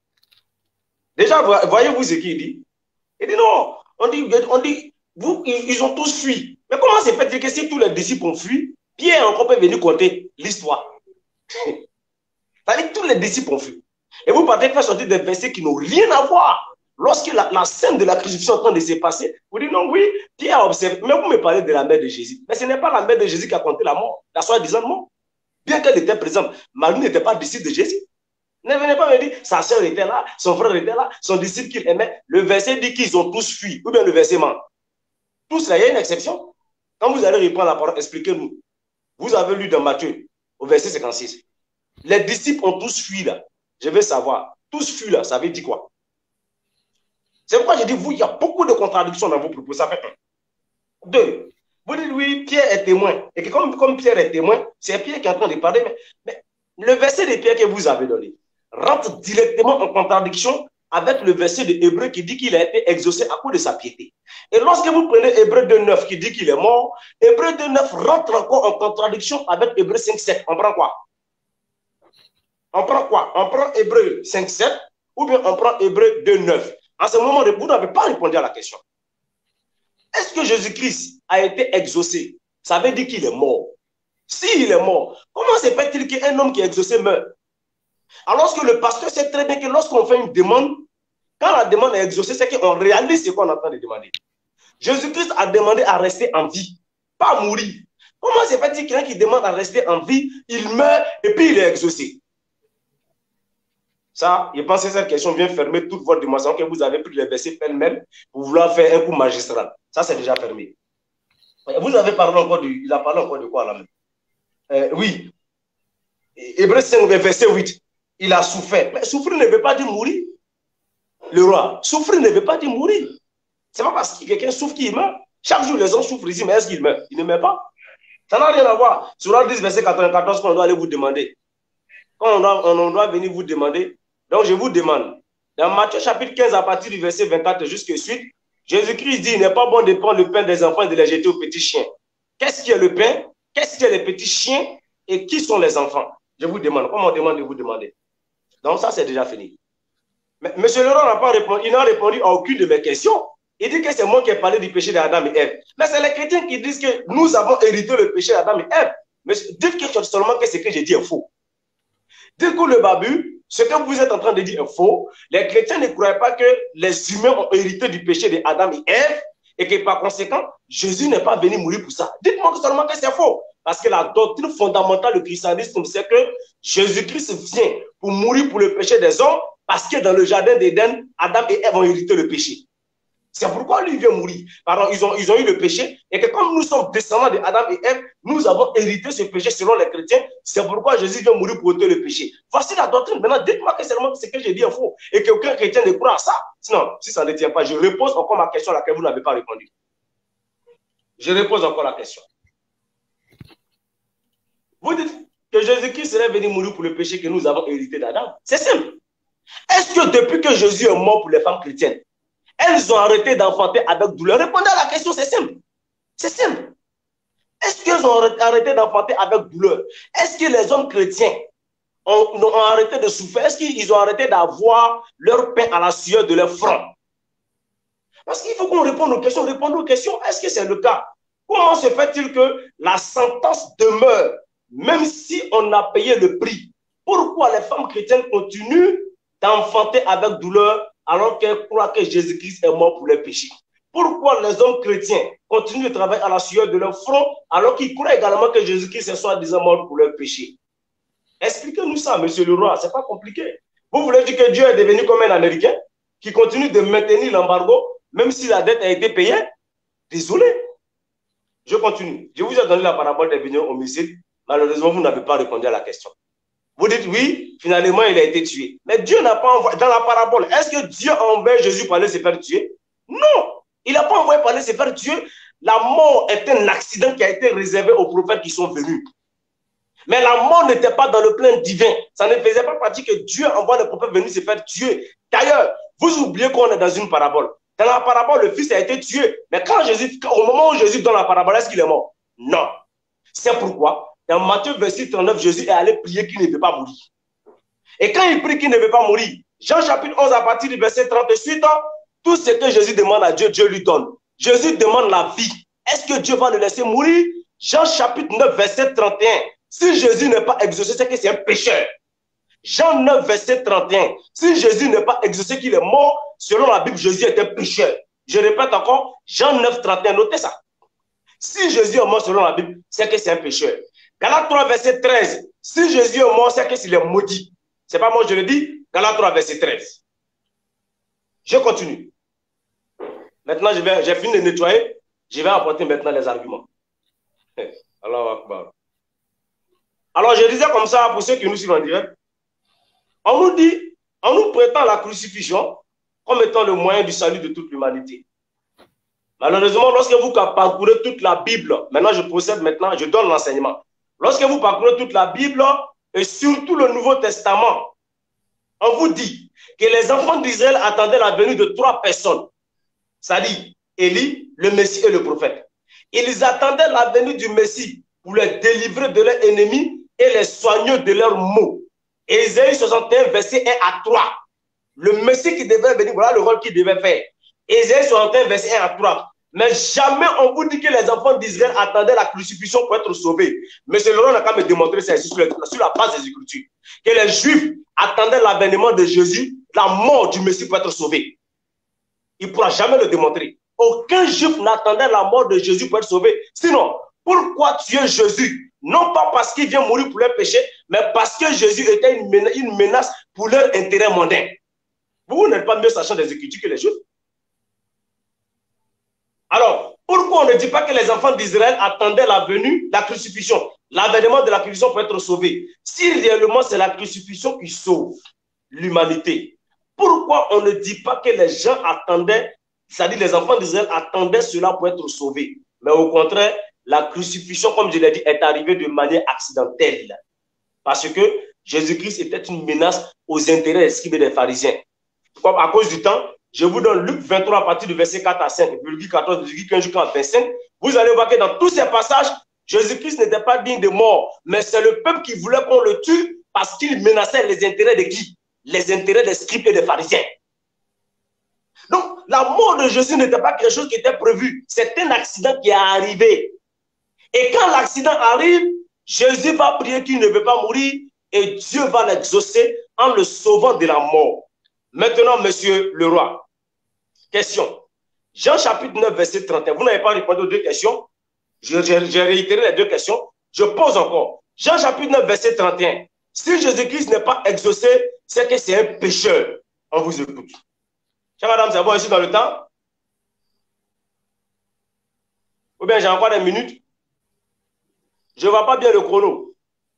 Déjà, voyez-vous ce qu'il dit? Il dit non, on dit, on dit vous, ils ont tous fui. Mais comment c'est fait que si tous les disciples ont fui, Pierre encore peut venir conter l'histoire? C'est-à-dire que tous les disciples ont fui. Et vous partez faire sortir des versets qui n'ont rien à voir. Lorsque la, la scène de la crucifixion est en train de se passer, vous dites non, oui, Pierre a observé. Mais vous me parlez de la mère de Jésus. Mais ce n'est pas la mère de Jésus qui a compté la mort, la soi-disant mort. Bien qu'elle était présente, Marie n'était pas disciple de Jésus. Ne venez pas me dire, sa soeur était là, son frère était là, son disciple qu'il aimait. Le verset dit qu'ils ont tous fui. Ou bien le verset ment. Tous là, il y a une exception. Quand vous allez reprendre la parole, expliquez-nous. Vous avez lu dans Matthieu, au verset cinquante-six. Les disciples ont tous fui là. Je veux savoir. Tous fui là, ça veut dire quoi? C'est pourquoi je dis, vous, il y a beaucoup de contradictions dans vos propos. Ça fait un. Deux. Vous dites, oui, Pierre est témoin. Et que comme, comme Pierre est témoin, c'est Pierre qui est en train de parler. Mais, mais le verset de Pierre que vous avez donné rentre directement en contradiction avec le verset de Hébreu qui dit qu'il a été exaucé à cause de sa piété. Et lorsque vous prenez Hébreu deux neuf qui dit qu'il est mort, Hébreu deux neuf rentre encore en contradiction avec Hébreu cinq sept. On prend quoi? On prend quoi? On prend Hébreu cinq sept ou bien on prend Hébreu deux neuf. En ce moment, vous n'avez pas répondu à la question. Est-ce que Jésus-Christ a été exaucé? Ça veut dire qu'il est mort. S'il est mort, comment se fait-il qu'un homme qui est exaucé meurt? Alors que le pasteur sait très bien que lorsqu'on fait une demande, quand la demande est exaucée, c'est qu'on réalise ce qu'on est en train de demander. Jésus-Christ a demandé à rester en vie, pas à mourir. Comment se fait-il qu'un qui demande à rester en vie, il meurt et puis il est exaucé? Ça, je pense que cette question vient fermer toute votre dimension que vous avez pris les versets pêle-mêle pour vouloir faire un coup magistral. Ça, c'est déjà fermé. Vous avez parlé encore du... Il a parlé encore de quoi là même? Euh, oui. Hébreux cinq, verset huit. Il a souffert. Mais souffrir ne veut pas dire mourir. Le roi, souffrir ne veut pas dire mourir. C'est pas parce que quelqu'un souffre qu'il meurt. Chaque jour, les gens souffrent ici, mais est-ce qu'il meurt? Il ne meurt pas. Ça n'a rien à voir. Sur dix, verset quatre-vingt-quatorze, qu'on doit aller vous demander. Quand on doit, on doit venir vous demander, donc je vous demande, dans Matthieu chapitre quinze, à partir du verset vingt-quatre jusqu'à suite, Jésus-Christ dit, il n'est pas bon de prendre le pain des enfants et de les jeter aux petits chiens. Qu'est-ce qui est le pain? Qu'est-ce qui est les petits chiens? Et qui sont les enfants? Je vous demande, comme on demande de vous demander. Donc ça, c'est déjà fini. Mais M. Laurent n'a pas répondu, il n'a répondu à aucune de mes questions. Il dit que c'est moi qui ai parlé du péché d'Adam et Ève. Mais c'est les chrétiens qui disent que nous avons hérité le péché d'Adam et Ève. Mais dites que seulement que ce que j'ai dit est faux. Dites que le babu, ce que vous êtes en train de dire est faux. Les chrétiens ne croient pas que les humains ont hérité du péché d'Adam et Ève et que par conséquent, Jésus n'est pas venu mourir pour ça. Dites-moi seulement que c'est faux. Parce que la doctrine fondamentale du christianisme, c'est que Jésus-Christ vient pour mourir pour le péché des hommes parce que dans le jardin d'Éden, Adam et Ève ont hérité le péché. C'est pourquoi lui vient mourir. Pardon, ils ont, ils ont eu le péché et que comme nous sommes descendants d'Adam et Ève, nous avons hérité ce péché selon les chrétiens. C'est pourquoi Jésus vient mourir pour ôter le péché. Voici la doctrine. Maintenant, dites-moi que seulement ce que j'ai dit est faux et qu'aucun chrétien ne croit à ça. Sinon, si ça ne tient pas, je repose encore ma question à laquelle vous n'avez pas répondu. Je repose encore la question. Vous dites que Jésus-Christ serait venu mourir pour le péché que nous avons hérité d'Adam. C'est simple. Est-ce que depuis que Jésus est mort pour les femmes chrétiennes, elles ont arrêté d'enfanter avec douleur? Répondez à la question, c'est simple. C'est simple. Est-ce qu'elles ont arrêté d'enfanter avec douleur? Est-ce que les hommes chrétiens ont, ont arrêté de souffrir? Est-ce qu'ils ont arrêté d'avoir leur pain à la sueur de leur front? Parce qu'il faut qu'on réponde aux questions. Répondons aux questions. Est-ce que c'est le cas? Comment se fait-il que la sentence demeure, même si on a payé le prix? Pourquoi les femmes chrétiennes continuent d'enfanter avec douleur alors qu'elles croient que Jésus-Christ est mort pour les péchés? Pourquoi les hommes chrétiens continuent de travailler à la sueur de leur front alors qu'ils croient également que Jésus-Christ est soi-disant mort pour leurs péchés? Expliquez-nous ça, monsieur le roi, c'est pas compliqué. Vous voulez dire que Dieu est devenu comme un Américain qui continue de maintenir l'embargo même si la dette a été payée? Désolé. Je continue. Je vous ai donné la parabole des vignerons homicides. Malheureusement, vous n'avez pas répondu à la question. Vous dites oui, finalement, il a été tué. Mais Dieu n'a pas envoyé, dans la parabole, est-ce que Dieu a envoyé Jésus pour aller se faire tuer? Non, il n'a pas envoyé pour aller se faire tuer. La mort est un accident qui a été réservé aux prophètes qui sont venus. Mais la mort n'était pas dans le plan divin. Ça ne faisait pas partie que Dieu envoie les prophètes venir se faire tuer. D'ailleurs, vous oubliez qu'on est dans une parabole. Dans la parabole, le fils a été tué. Mais quand Jésus, au moment où Jésus donne la parabole, est-ce qu'il est mort? Non. C'est pourquoi, dans Matthieu verset trente-neuf, Jésus est allé prier qu'il ne veut pas mourir. Et quand il prie qu'il ne veut pas mourir, Jean chapitre onze à partir du verset trente-huit, tout ce que Jésus demande à Dieu, Dieu lui donne. Jésus demande la vie. Est-ce que Dieu va le laisser mourir? Jean chapitre neuf, verset trente et un. Si Jésus n'est pas exaucé, c'est que c'est un pécheur. Jean neuf, verset trente et un. Si Jésus n'est pas exaucé, qu'il est mort, selon la Bible, Jésus est un pécheur. Je répète encore, Jean neuf, trente et un, notez ça. Si Jésus est mort selon la Bible, c'est que c'est un pécheur. Galates trois, verset treize. Si Jésus est mort, c'est que s'il est maudit. C'est pas moi, je le dis. Galates trois, verset treize. Je continue. Maintenant, j'ai fini de nettoyer. Je vais apporter maintenant les arguments. Allah Akbar. Alors, je disais comme ça pour ceux qui nous suivent en direct. On nous dit, on nous prétend la crucifixion comme étant le moyen du salut de toute l'humanité. Malheureusement, lorsque vous parcourez toute la Bible, maintenant je procède maintenant, je donne l'enseignement. Lorsque vous parcourez toute la Bible et surtout le Nouveau Testament, on vous dit que les enfants d'Israël attendaient la venue de trois personnes, c'est-à-dire Élie, le Messie et le prophète. Ils attendaient la venue du Messie pour les délivrer de leurs ennemis et les soigner de leurs maux. Ésaïe soixante et un, verset un à trois. Le Messie qui devait venir, voilà le rôle qu'il devait faire. Ésaïe soixante et un, verset un à trois. Mais jamais on vous dit que les enfants d'Israël attendaient la crucifixion pour être sauvés. Mais c'est le rôle n'a qu'à me démontrer ça ici sur, sur la base des Écritures. Que les Juifs attendaient l'avènement de Jésus, la mort du Messie pour être sauvé. Il ne pourra jamais le démontrer. Aucun Juif n'attendait la mort de Jésus pour être sauvé. Sinon, pourquoi tuer Jésus? Non pas parce qu'il vient mourir pour leur péché, mais parce que Jésus était une menace, une menace pour leur intérêt mondain. Vous n'êtes pas mieux sachant des Écritures que les Juifs. Alors, pourquoi on ne dit pas que les enfants d'Israël attendaient la venue, la crucifixion, l'avènement de la crucifixion pour être sauvés? Si réellement c'est la crucifixion qui sauve l'humanité, pourquoi on ne dit pas que les gens attendaient, c'est-à-dire les enfants d'Israël attendaient cela pour être sauvés? Mais au contraire, la crucifixion, comme je l'ai dit, est arrivée de manière accidentelle. Parce que Jésus-Christ était une menace aux intérêts des scribes et des pharisiens. Comme à cause du temps, je vous donne Luc vingt-trois à partir du verset quatre à cinq, Luc quatorze, Luc quinze jusqu'à vingt-cinq. Vous allez voir que dans tous ces passages, Jésus-Christ n'était pas digne de mort, mais c'est le peuple qui voulait qu'on le tue parce qu'il menaçait les intérêts de qui? Les intérêts des scribes et des pharisiens. Donc, la mort de Jésus n'était pas quelque chose qui était prévu. C'est un accident qui est arrivé. Et quand l'accident arrive, Jésus va prier qu'il ne veut pas mourir et Dieu va l'exaucer en le sauvant de la mort. Maintenant, monsieur le roi, question. Jean chapitre neuf, verset trente et un. Vous n'avez pas répondu aux deux questions. J'ai réitéré les deux questions. Je pose encore. Jean chapitre neuf, verset trente et un. Si Jésus-Christ n'est pas exaucé, c'est que c'est un pécheur. On vous écoute. Chère madame, c'est bon ici dans le temps? Ou bien j'ai encore des minutes? Je ne vois pas bien le chrono.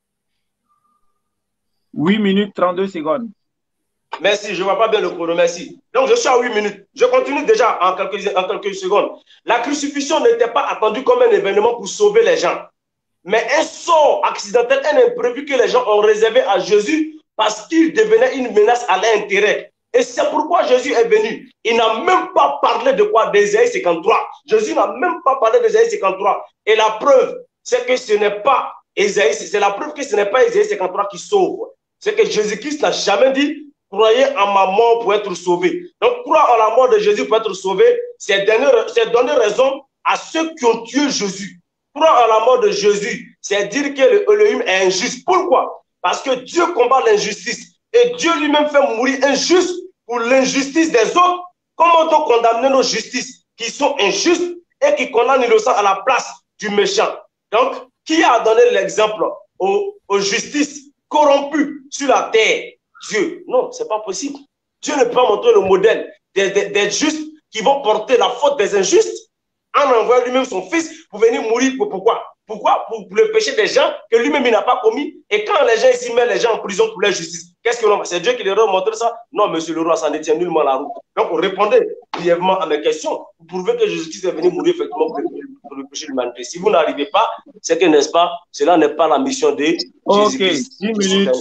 huit minutes, trente-deux secondes. Merci, je ne vois pas bien le chrono, merci. Donc, je suis à huit minutes. Je continue déjà en quelques, en quelques secondes. La crucifixion n'était pas attendue comme un événement pour sauver les gens. Mais un sort accidentel, un imprévu que les gens ont réservé à Jésus parce qu'il devenait une menace à l'intérêt. Et c'est pourquoi Jésus est venu. Il n'a même pas parlé de quoi? D'Ésaïe cinquante-trois. Jésus n'a même pas parlé d'Ésaïe cinquante-trois. Et la preuve, c'est que ce n'est pas Ésaïe, c'est la preuve que ce n'est pas Ésaïe cinquante-trois qui sauve. C'est que Jésus-Christ n'a jamais dit croyez en ma mort pour être sauvé. Donc, croire en la mort de Jésus pour être sauvé, c'est donner, donner raison à ceux qui ont tué Jésus. Croire en la mort de Jésus, c'est dire que l'Élohim est injuste. Pourquoi? Parce que Dieu combat l'injustice. Et Dieu lui-même fait mourir injuste pour l'injustice des autres. Comment donc condamner nos justices qui sont injustes et qui condamnent l'innocent à la place du méchant? Donc, qui a donné l'exemple aux, aux justices corrompues sur la terre? Dieu. Non, ce n'est pas possible. Dieu ne peut pas montrer le modèle des, des, des justes qui vont porter la faute des injustes en envoyant lui-même son fils pour venir mourir. Pour, pourquoi? Pourquoi? Pour, pour le péché des gens que lui-même il n'a pas commis. Et quand les gens ici mettent les gens en prison pour la justice, qu'est-ce que l'on fait? C'est Dieu qui leur a montré ça? Non, monsieur le roi, ça ne tient nullement la route. Donc, répondez brièvement à mes questions pour prouver que Jésus-Christ est venu mourir effectivement pour le, pour le péché de l'humanité. Si vous n'arrivez pas, c'est que, n'est-ce pas, cela n'est pas la mission de Jésus-Christ. Ok, dix minutes.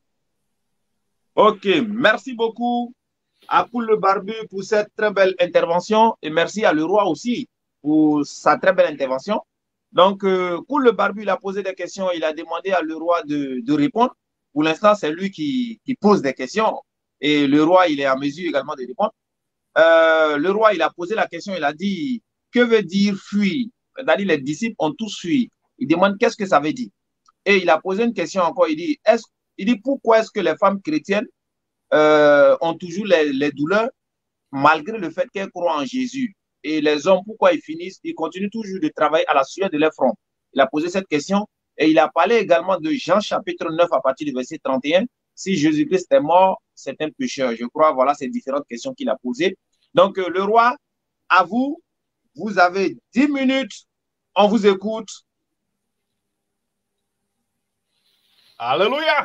Ok, merci beaucoup à Koul le Barbu pour cette très belle intervention et merci à le roi aussi pour sa très belle intervention. Donc, euh, Koul le Barbu, il a posé des questions, il a demandé à le roi de, de répondre. Pour l'instant, c'est lui qui, qui pose des questions et le roi, il est en mesure également de répondre. Euh, le roi, il a posé la question, il a dit, que veut dire fuir? C'est-à-dire, les disciples ont tous fui. Il demande qu'est-ce que ça veut dire. Et il a posé une question encore, il dit, est-ce Il dit pourquoi est-ce que les femmes chrétiennes euh, ont toujours les, les douleurs malgré le fait qu'elles croient en Jésus? Et les hommes, pourquoi ils finissent? Ils continuent toujours de travailler à la sueur de leur front. Il a posé cette question et il a parlé également de Jean chapitre neuf à partir du verset trente et un. Si Jésus-Christ est mort, c'est un pécheur. Je crois, voilà ces différentes questions qu'il a posées. Donc, euh, le roi, à vous, vous avez dix minutes. On vous écoute. Alléluia.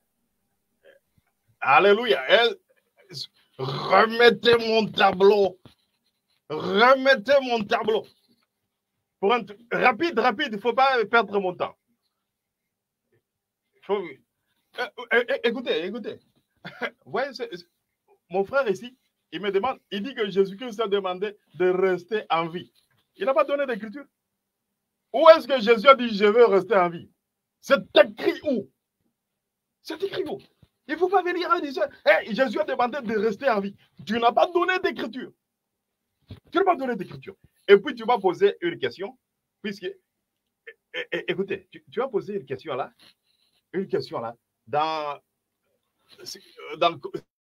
Alléluia. Remettez mon tableau. Remettez mon tableau. Pour un... Rapide, rapide, il ne faut pas perdre mon temps. Faut... Écoutez, écoutez. Vous voyez, mon frère ici, il me demande, il dit que Jésus-Christ a demandé de rester en vie. Il n'a pas donné d'écriture. Où est-ce que Jésus a dit je veux rester en vie? C'est écrit où? C'est écrit où? Il ne faut pas venir et dire hey, Jésus a demandé de rester en vie. Tu n'as pas donné d'écriture. Tu n'as pas donné d'écriture. Et puis tu m'as posé une question, puisque, é, é, écoutez, tu, tu as posé une question là, une question là, dans, dans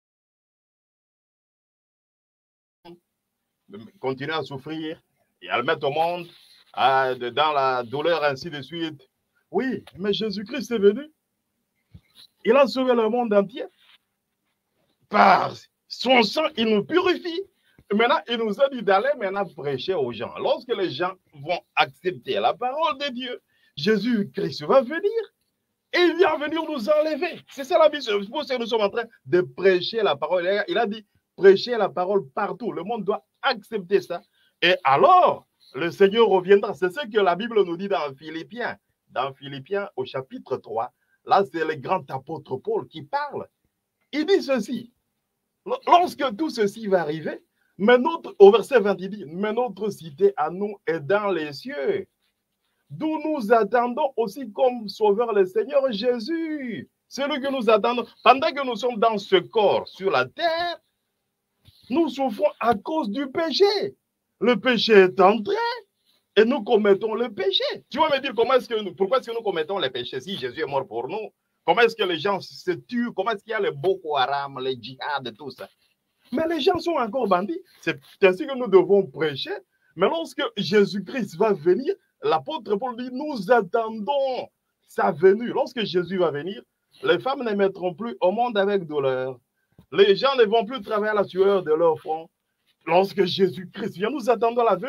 continuer à souffrir et à le mettre au monde, à, dans la douleur, ainsi de suite. Oui, mais Jésus-Christ est venu. Il a sauvé le monde entier. Par son sang, il nous purifie. Maintenant, il nous a dit d'aller maintenant prêcher aux gens. Lorsque les gens vont accepter la parole de Dieu, Jésus-Christ va venir et il vient venir nous enlever. C'est ça la mission. C'est pour ça que nous sommes en train de prêcher la parole. Il a dit prêcher la parole partout. Le monde doit accepter ça. Et alors, le Seigneur reviendra. C'est ce que la Bible nous dit dans Philippiens. Dans Philippiens au chapitre trois. Là, c'est le grand apôtre Paul qui parle. Il dit ceci. Lorsque tout ceci va arriver, mais notre, au verset vingt, il dit, mais notre cité à nous est dans les cieux, d'où nous attendons aussi comme sauveur le Seigneur Jésus. C'est lui que nous attendons. Pendant que nous sommes dans ce corps sur la terre, nous souffrons à cause du péché. Le péché est entré et nous commettons le péché. Tu vas me dire comment est-ce que nous, pourquoi est-ce que nous commettons les péchés si Jésus est mort pour nous? Comment est-ce que les gens se tuent? Comment est-ce qu'il y a les Boko Haram, les djihad et tout ça? Mais les gens sont encore bandits. C'est ainsi que nous devons prêcher. Mais lorsque Jésus-Christ va venir, l'apôtre Paul dit, nous attendons sa venue. Lorsque Jésus va venir, les femmes ne mettront plus au monde avec douleur. Les gens ne vont plus travailler à la sueur de leur front. Lorsque Jésus-Christ vient, nous attendons la venue.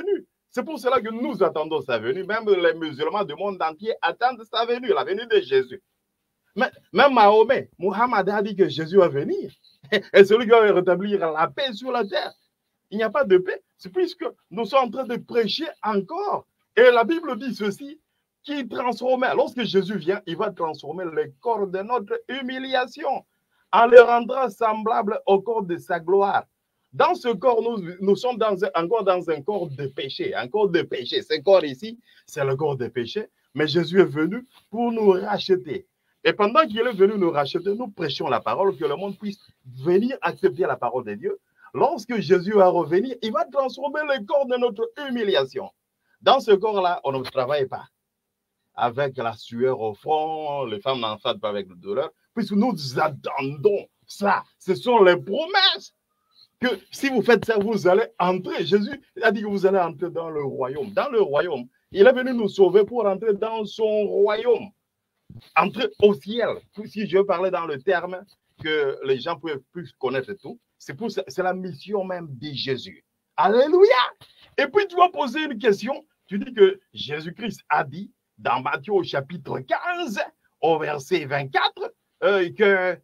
C'est pour cela que nous attendons sa venue. Même les musulmans du monde entier attendent sa venue, la venue de Jésus. Mais, même Mahomet, Muhammad a dit que Jésus va venir. Et celui qui va rétablir la paix sur la terre. Il n'y a pas de paix. C'est puisque nous sommes en train de prêcher encore. Et la Bible dit ceci, qui transforme, lorsque Jésus vient, il va transformer le corps de notre humiliation en le rendant semblable au corps de sa gloire. Dans ce corps, nous, nous sommes dans un, encore dans un corps de péché, un corps de péché. Ce corps ici, c'est le corps de péché, mais Jésus est venu pour nous racheter. Et pendant qu'il est venu nous racheter, nous prêchons la parole, que le monde puisse venir accepter la parole de Dieu. Lorsque Jésus va revenir, il va transformer le corps de notre humiliation. Dans ce corps-là, on ne travaille pas avec la sueur au front, les femmes n'enfantent pas avec la douleur, puisque nous attendons ça. Ce sont les promesses que si vous faites ça, vous allez entrer. Jésus a dit que vous allez entrer dans le royaume. Dans le royaume, il est venu nous sauver pour entrer dans son royaume. Entrer au ciel. Si je veux parler dans le terme que les gens peuvent plus connaître tout, c'est pour c'est la mission même de Jésus. Alléluia. Et puis tu vas poser une question. Tu dis que Jésus-Christ a dit dans Matthieu au chapitre quinze, au verset vingt-quatre, euh, que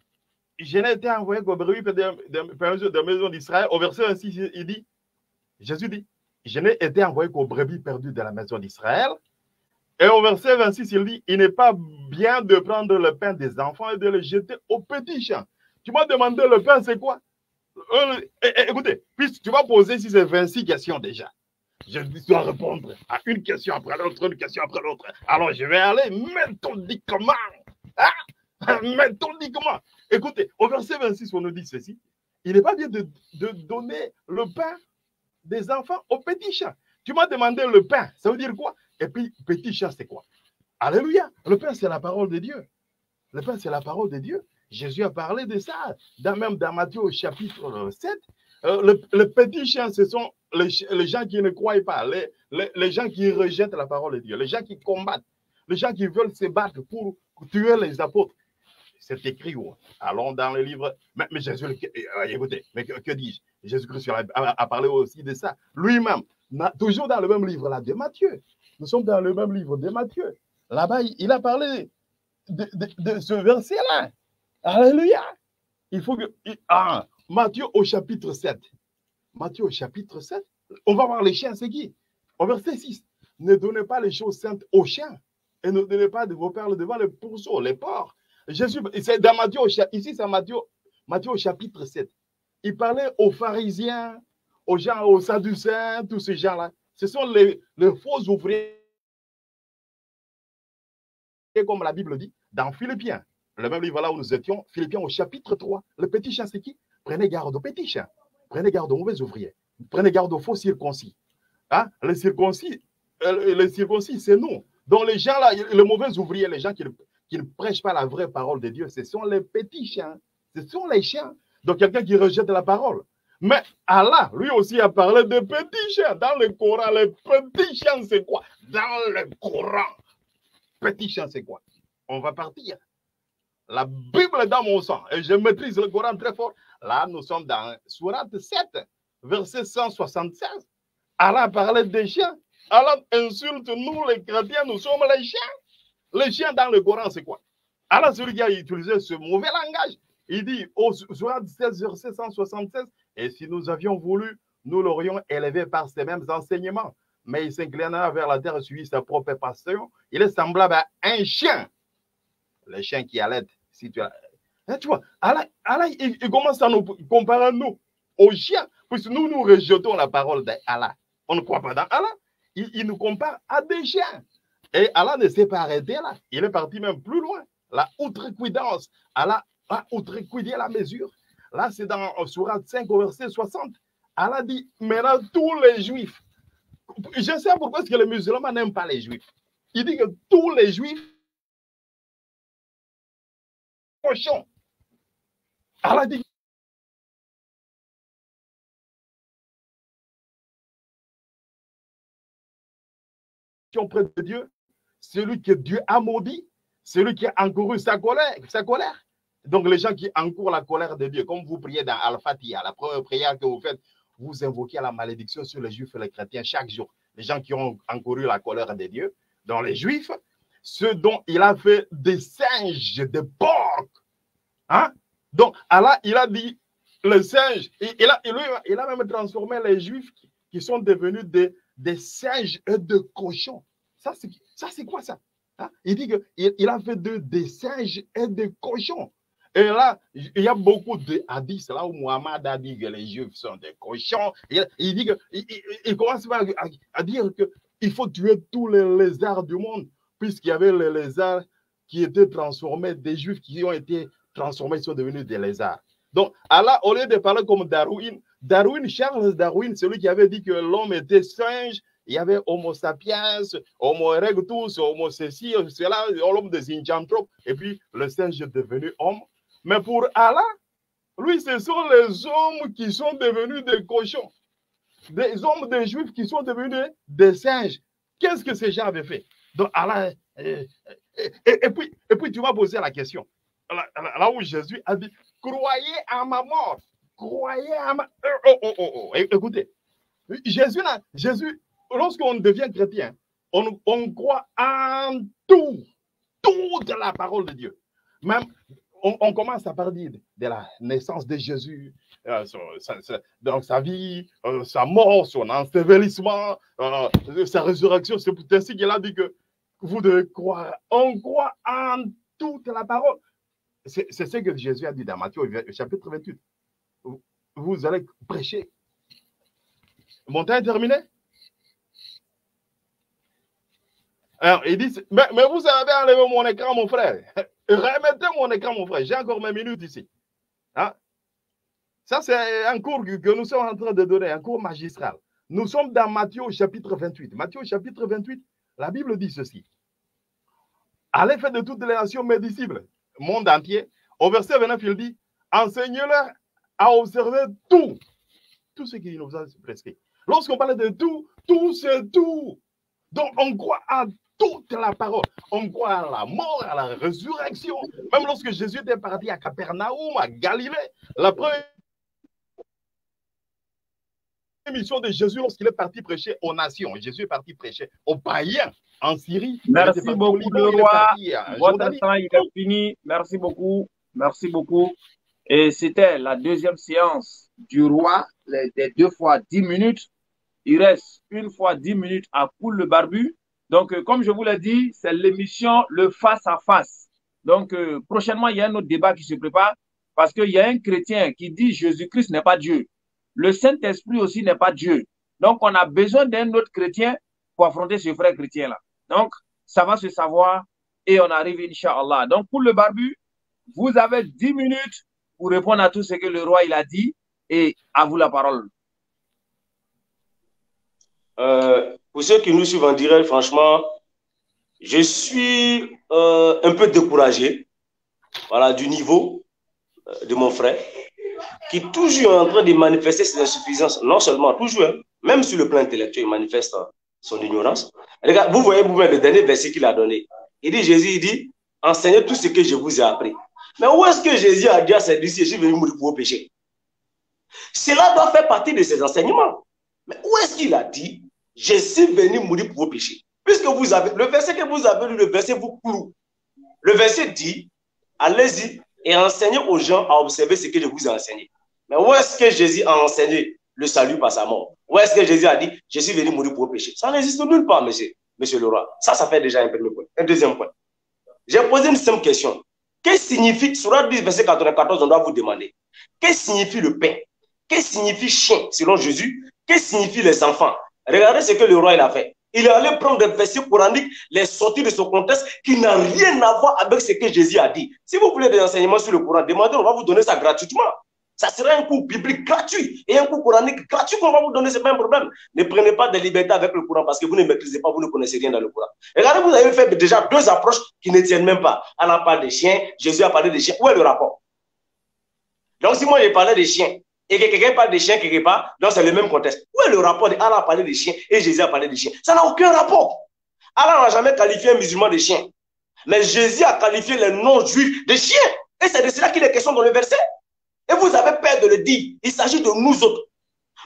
je n'ai été envoyé qu'aux brebis de, de, de maison d'Israël. Au verset vingt-six, il dit, Jésus dit, je n'ai été envoyé qu'aux brebis perdues de la maison d'Israël. Et au verset vingt-six, il dit, il n'est pas bien de prendre le pain des enfants et de le jeter aux petits champs. Tu m'as demandé le pain, c'est quoi? euh, Écoutez, puisque tu vas poser si c'est vingt-six questions déjà. Je dois répondre à une question après l'autre, une question après l'autre. Alors, je vais aller méthodiquement. Hein? Méthodiquement. Écoutez, au verset vingt-six, on nous dit ceci. Il n'est pas bien de, de donner le pain des enfants aux petits chats. Tu m'as demandé le pain, ça veut dire quoi? Et puis, petit chat, c'est quoi? Alléluia. Le pain, c'est la parole de Dieu. Le pain, c'est la parole de Dieu. Jésus a parlé de ça, dans, même dans Matthieu au chapitre sept. Euh, le, le petit chien, ce sont les, les gens qui ne croient pas, les, les, les gens qui rejettent la parole de Dieu, les gens qui combattent, les gens qui veulent se battre pour tuer les apôtres. C'est écrit où? Allons dans le livre. Mais, mais Jésus, euh, écoutez, mais que, que dis-je? Jésus-Christ a, a, a parlé aussi de ça. Lui-même, toujours dans le même livre là de Matthieu. Nous sommes dans le même livre de Matthieu. Là-bas, il, il a parlé de, de, de ce verset-là. Alléluia. Il faut que. Ah, Matthieu au chapitre sept. Matthieu au chapitre sept. On va voir les chiens, c'est qui? Au verset six. Ne donnez pas les choses saintes aux chiens et ne donnez pas de vos perles devant les pourceaux, les porcs. Jésus, c'est dans Matthieu, ici c'est Matthieu, Matthieu au chapitre sept. Il parlait aux pharisiens, aux gens, aux sadducéens, tous ces gens-là. Ce sont les, les faux ouvriers, comme la Bible dit, dans Philippiens. Le même livre là où nous étions, Philippiens au chapitre trois. Le petit chien, c'est qui? Prenez garde aux petits chiens. Prenez garde aux mauvais ouvriers. Prenez garde aux faux circoncis. Hein? Les circoncis, euh, les circoncis, c'est nous. Donc les gens là, les mauvais ouvriers, les gens qui, qui ne prêchent pas la vraie parole de Dieu, ce sont les petits chiens. Ce sont les chiens. Donc quelqu'un qui rejette la parole. Mais Allah, lui aussi, a parlé de petits chiens. Dans le Coran, les petits chiens, c'est quoi? Dans le Coran, petits chiens, c'est quoi? On va partir. La Bible est dans mon sang et je maîtrise le Coran très fort. Là, nous sommes dans Sourate sept, verset cent soixante-seize. Allah parlait des chiens. Allah insulte nous, les chrétiens, nous sommes les chiens. Les chiens dans le Coran, c'est quoi? Allah, celui qui a utilisé ce mauvais langage, il dit au Sourate sept, verset cent soixante-seize, et si nous avions voulu, nous l'aurions élevé par ces mêmes enseignements. Mais il s'inclina vers la terre et suivit sa propre passion. Il est semblable à un chien. Le chien qui allait. Si tu, as... tu vois, Allah, Allah il, il commence à nous comparer nous aux chiens, puisque nous, nous rejetons la parole d'Allah. On ne croit pas dans Allah. Il, il nous compare à des chiens. Et Allah ne s'est pas arrêté là. Il est parti même plus loin. La outrecuidance. Allah a outrecuidé la mesure. Là, c'est dans Sourate cinq, au verset soixante. Allah dit, maintenant, tous les juifs. Je sais pourquoi est-ce que les musulmans n'aiment pas les juifs. Il dit que tous les juifs cochons. Allah dit près de Dieu, celui que Dieu a maudit, celui qui a encouru sa colère, sa colère. Donc les gens qui encourent la colère de Dieu, comme vous priez dans Al-Fatiha, la première prière que vous faites, vous invoquez la malédiction sur les Juifs et les chrétiens chaque jour. Les gens qui ont encouru la colère de Dieu, dans les Juifs, ceux dont il a fait des singes, des porcs. Hein? Donc, Allah, il a dit, les singes, il, il, a, il, il a même transformé les Juifs qui, qui sont devenus des, des singes et des cochons. Ça, c'est quoi ça? Hein? Il dit qu'il il a fait de, des singes et des cochons. Et là, il y a beaucoup de hadiths là où Muhammad a dit que les Juifs sont des cochons. Il, il dit que, il, il, il commence à, à, à dire qu'il faut tuer tous les lézards du monde, puisqu'il y avait les lézards qui étaient transformés, des Juifs qui ont été transformés, ils sont devenus des lézards. Donc, Allah, au lieu de parler comme Darwin, Darwin, Charles Darwin, celui qui avait dit que l'homme était singe, il y avait Homo sapiens, Homo erectus, Homo ceci, cela, l'homme des Zinjanthropes, et puis le singe est devenu homme. Mais pour Allah, lui, ce sont les hommes qui sont devenus des cochons. Des hommes, des juifs qui sont devenus des, des singes. Qu'est-ce que ces gens avaient fait? Donc Allah, et, et, et, et, puis, et puis tu vas poser la question. Là, là où Jésus a dit, croyez à ma mort. Croyez à ma... Oh, oh, oh, oh. Écoutez, Jésus, là, Jésus, lorsqu'on devient chrétien, on, on croit en tout, toute la parole de Dieu. Même... On, on commence à parler de, de la naissance de Jésus, euh, sa, sa, donc sa vie, euh, sa mort, son ensevelissement, euh, sa résurrection. C'est ainsi qu'il a dit que vous devez croire. On croit en toute la parole. C'est ce que Jésus a dit dans Matthieu chapitre vingt-huit. Vous, vous allez prêcher. Mon temps est terminé? Alors, il dit, mais, mais vous avez enlevé mon écran, mon frère. Remettez mon écran, mon frère. J'ai encore mes minutes ici. Hein? Ça, c'est un cours que, que nous sommes en train de donner, un cours magistral. Nous sommes dans Matthieu chapitre vingt-huit. Matthieu chapitre vingt-huit, la Bible dit ceci. Allez faire de toutes les nations mes disciples, monde entier. Au verset vingt-neuf, il dit, enseignez-leur à observer tout. Tout ce qu'il nous a prescrit. Lorsqu'on parle de tout, tout c'est tout. Donc, on croit à toute la parole. On croit à la mort, à la résurrection. Même lorsque Jésus était parti à Capernaum, à Galilée, la première mission de Jésus lorsqu'il est parti prêcher aux nations. Jésus est parti prêcher aux païens en Syrie. Merci beaucoup, le roi. Votre temps, il est fini. Merci beaucoup. Merci beaucoup. Et c'était la deuxième séance du roi, des deux fois dix minutes. Il reste une fois dix minutes à Poule le Barbu. Donc, euh, comme je vous l'ai dit, c'est l'émission Le Face à Face. Donc, euh, prochainement, il y a un autre débat qui se prépare parce qu'il y a un chrétien qui dit Jésus-Christ n'est pas Dieu. Le Saint-Esprit aussi n'est pas Dieu. Donc, on a besoin d'un autre chrétien pour affronter ce frère chrétien-là. Donc, ça va se savoir et on arrive, Inch'Allah. Donc, Poule le Barbu, vous avez dix minutes pour répondre à tout ce que le roi il a dit et à vous la parole. Euh, pour ceux qui nous suivent en direct, franchement, je suis euh, un peu découragé, voilà, du niveau euh, de mon frère, qui est toujours en train de manifester ses insuffisances, non seulement toujours, hein, même sur le plan intellectuel, il manifeste hein, son ignorance. Regarde, vous voyez vous-même le dernier verset qu'il a donné. Il dit, Jésus, il dit, enseignez tout ce que je vous ai appris. Mais où est-ce que Jésus a dit à ses disciples, je suis venu mourir pour vos péchés? Cela doit faire partie de ses enseignements. Mais où est-ce qu'il a dit, je suis venu mourir pour vos péchés? Puisque vous avez, le verset que vous avez lu, le verset vous cloue. Le verset dit, allez-y et enseignez aux gens à observer ce que je vous ai enseigné. Mais où est-ce que Jésus a enseigné le salut par sa mort? Où est-ce que Jésus a dit, je suis venu mourir pour vos péchés? Ça n'existe nulle part, monsieur, monsieur le roi. Ça, ça fait déjà un premier point. Un deuxième point. J'ai posé une simple question. Qu'est-ce que signifie, sur la dix, verset quatre-vingt-quatorze, on doit vous demander, qu'est-ce que signifie le pain? Qu'est-ce que signifie chien, selon Jésus? Qu'est-ce que signifie les enfants? Regardez ce que le roi il a fait. Il est allé prendre des versets coraniques, les sortir de son contexte, qui n'a rien à voir avec ce que Jésus a dit. Si vous voulez des enseignements sur le Coran, demandez, on va vous donner ça gratuitement. Ça sera un cours biblique gratuit et un cours coranique gratuit qu'on va vous donner, ce n'est pas un problème. Ne prenez pas de liberté avec le Coran parce que vous ne maîtrisez pas, vous ne connaissez rien dans le Coran. Regardez, vous avez fait déjà deux approches qui ne tiennent même pas. Allah parle des chiens, Jésus a parlé des chiens. Où est le rapport? Donc, si moi, je parlais des chiens, et que quelqu'un parle des chiens quelque part, donc c'est le même contexte. Où est le rapport de Allah a parlé des chiens et Jésus a parlé des chiens? Ça n'a aucun rapport. Allah n'a jamais qualifié un musulman de chien. Mais Jésus a qualifié les non-juifs de chiens. Et c'est de cela qu'il est question dans le verset. Et vous avez peur de le dire. Il s'agit de nous autres.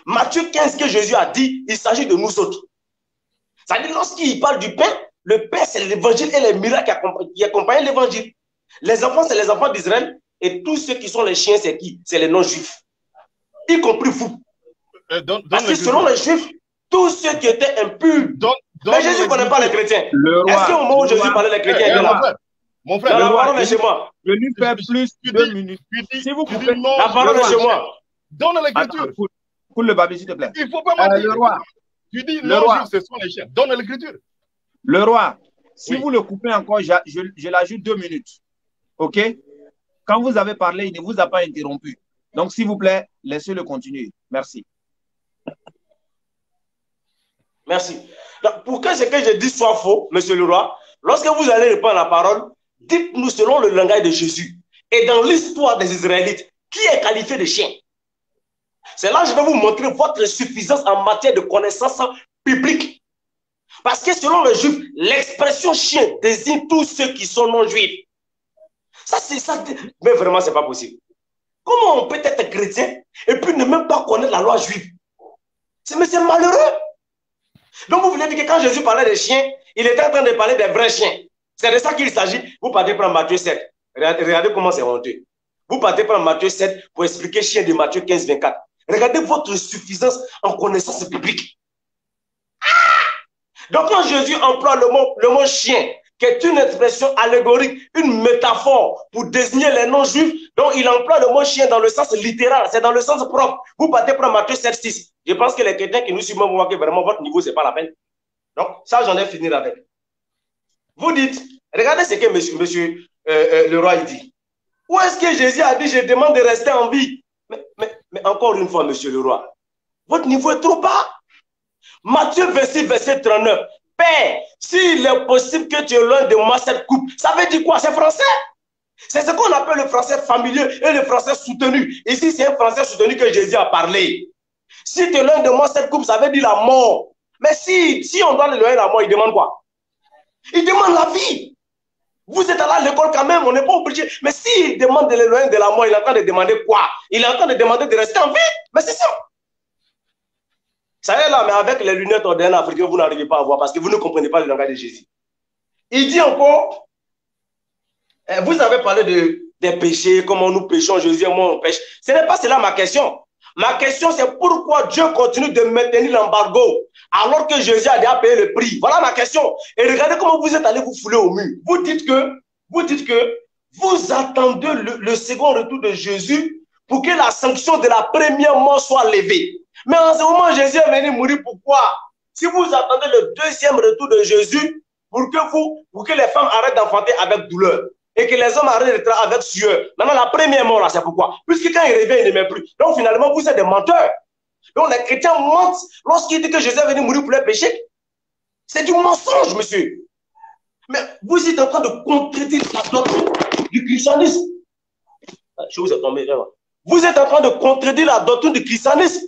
Matthieu quinze que Jésus a dit, il s'agit de nous autres. C'est-à-dire, lorsqu'il parle du pain, le pain, c'est l'évangile et les miracles qui accompagnent, qui accompagnent l'évangile. Les enfants, c'est les enfants d'Israël. Et tous ceux qui sont les chiens, c'est qui? C'est les non-juifs. Y compris vous. Euh, dans, dans Parce que selon les juifs, tous ceux qui étaient impurs. Dans, dans mais Jésus ne connaît pas les chrétiens. Est-ce qu'au moment où Jésus parlait les chrétiens, il est là? Mon frère, la parole est chez moi. Je lui fais plus de deux minutes. Si vous coupez, la parole est chez moi. Donne l'écriture. Pour le babi, s'il te plaît. Il ne faut pas mentir. Le roi. Tu dis non, ce sont les chiens. Donne l'écriture. Le roi, si vous le coupez encore, je, je, je l'ajoute deux minutes. OK? Quand vous avez parlé, il ne vous a pas interrompu. Donc, s'il vous plaît, laissez-le continuer. Merci. Merci. Donc, pour que ce que je dis soit faux, monsieur le roi, lorsque vous allez répondre à la parole, dites-nous selon le langage de Jésus et dans l'histoire des Israélites, qui est qualifié de chien? C'est là que je vais vous montrer votre suffisance en matière de connaissance publique. Parce que selon le juif, l'expression chien désigne tous ceux qui sont non-juifs. Ça, c'est ça. Mais vraiment, ce n'est pas possible. Comment on peut être chrétien et puis ne même pas connaître la loi juive? Mais c'est malheureux. Donc vous voulez dire que quand Jésus parlait des chiens, il était en train de parler des vrais chiens. C'est de ça qu'il s'agit. Vous partez prendre Matthieu sept. Regardez, regardez comment c'est honteux. Vous partez prendre Matthieu sept pour expliquer chien de Matthieu quinze, vingt-quatre. Regardez votre suffisance en connaissance biblique. Donc quand Jésus emploie le mot, le mot chien, qui est une expression allégorique, une métaphore pour désigner les non-juifs, donc il emploie le mot chien dans le sens littéral, c'est dans le sens propre. Vous partez prendre Matthieu sept, six. Je pense que les chrétiens qui nous suivent vont voir que vraiment votre niveau, ce n'est pas la peine. Donc ça, j'en ai fini avec. Vous dites, regardez ce que monsieur, monsieur euh, euh, le roi il dit. Où est-ce que Jésus a dit, je demande de rester en vie? mais, mais, mais encore une fois, monsieur le roi, votre niveau est trop bas. Matthieu vingt-six, verset trente-neuf. Père, s'il est possible que tu es loin de moi cette coupe, ça veut dire quoi? C'est français. C'est ce qu'on appelle le français familier et le français soutenu. Ici, c'est un français soutenu que Jésus a parlé. Si tu es loin de moi cette coupe, ça veut dire la mort. Mais si, si on doit le loin de la mort, il demande quoi? Il demande la vie. Vous êtes allé à l'école quand même, on n'est pas obligé. Mais s'il demande de l'éloigner de la mort, il est en train de demander quoi? Il est en train de demander de rester en vie. Mais c'est ça. Ça y est là, mais avec les lunettes ordinaires africaines, vous n'arrivez pas à voir parce que vous ne comprenez pas le langage de Jésus. Il dit encore, eh, vous avez parlé de, des péchés, comment nous péchons, Jésus et moi on pêche. Ce n'est pas cela ma question. Ma question c'est pourquoi Dieu continue de maintenir l'embargo alors que Jésus a déjà payé le prix. Voilà ma question. Et regardez comment vous êtes allé vous fouler au mur. Vous dites que, vous dites que vous attendez le, le second retour de Jésus pour que la sanction de la première mort soit levée. Mais en ce moment, Jésus est venu mourir. Pourquoi? Si vous attendez le deuxième retour de Jésus pour que, vous, pour que les femmes arrêtent d'enfanter avec douleur et que les hommes arrêtent de travailler avec sueur. Maintenant, la première mort, là, c'est pourquoi? Puisque quand il revient, il ne met plus. Donc, finalement, vous êtes des menteurs. Donc, les chrétiens mentent lorsqu'ils disent que Jésus est venu mourir pour les péchés. C'est du mensonge, monsieur. Mais vous êtes en train de contredire la doctrine du christianisme. Je vous ai tombé, là. Vous êtes en train de contredire la doctrine du christianisme.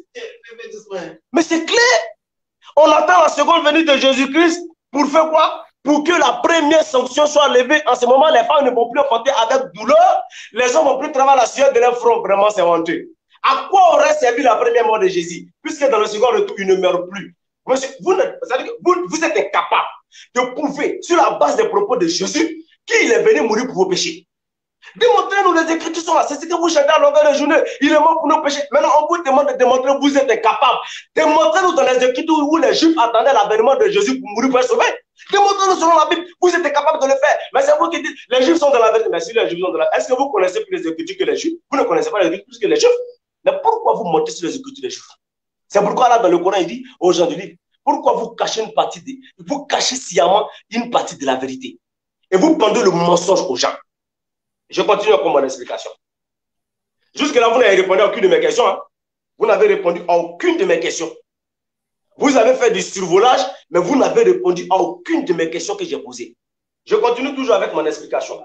Mais c'est clair. On attend la seconde venue de Jésus-Christ pour faire quoi? Pour que la première sanction soit levée. En ce moment, les femmes ne vont plus enfanter avec douleur. Les hommes ne vont plus travailler la sueur de leur front. Vraiment, c'est honteux. À quoi aurait servi la première mort de Jésus? Puisque dans le second retour, il ne meurt plus. Monsieur, vous, vous, vous êtes incapable de prouver, sur la base des propos de Jésus, qu'il est venu mourir pour vos péchés. Démontrez-nous, les Écritures sont là. C'est ce que vous chantez à longueur de journée. Il est mort pour nos péchés. Maintenant, on vous demande de démontrer que vous êtes incapable. Démontrez-nous dans les Écritures où les Juifs attendaient l'avènement de Jésus pour mourir pour être sauvés. Démontrez-nous selon la Bible. Vous êtes incapable de le faire. Mais c'est vous qui dites, les Juifs sont dans la vérité. Mais si les Juifs sont dans la... Est-ce que vous connaissez plus les Écritures que les Juifs? Vous ne connaissez pas les Écritures plus que les Juifs. Mais pourquoi vous montez sur les Écritures des Juifs? C'est pourquoi là, dans le Coran, il dit aux gens du livre, pourquoi vous cachez une partie de... Vous cachez sciemment une partie de la vérité. Et vous pendez le mensonge aux gens. Je continue encore mon explication. Jusque-là, vous n'avez répondu à aucune de mes questions. Hein? Vous n'avez répondu à aucune de mes questions. Vous avez fait du survolage, mais vous n'avez répondu à aucune de mes questions que j'ai posées. Je continue toujours avec mon explication.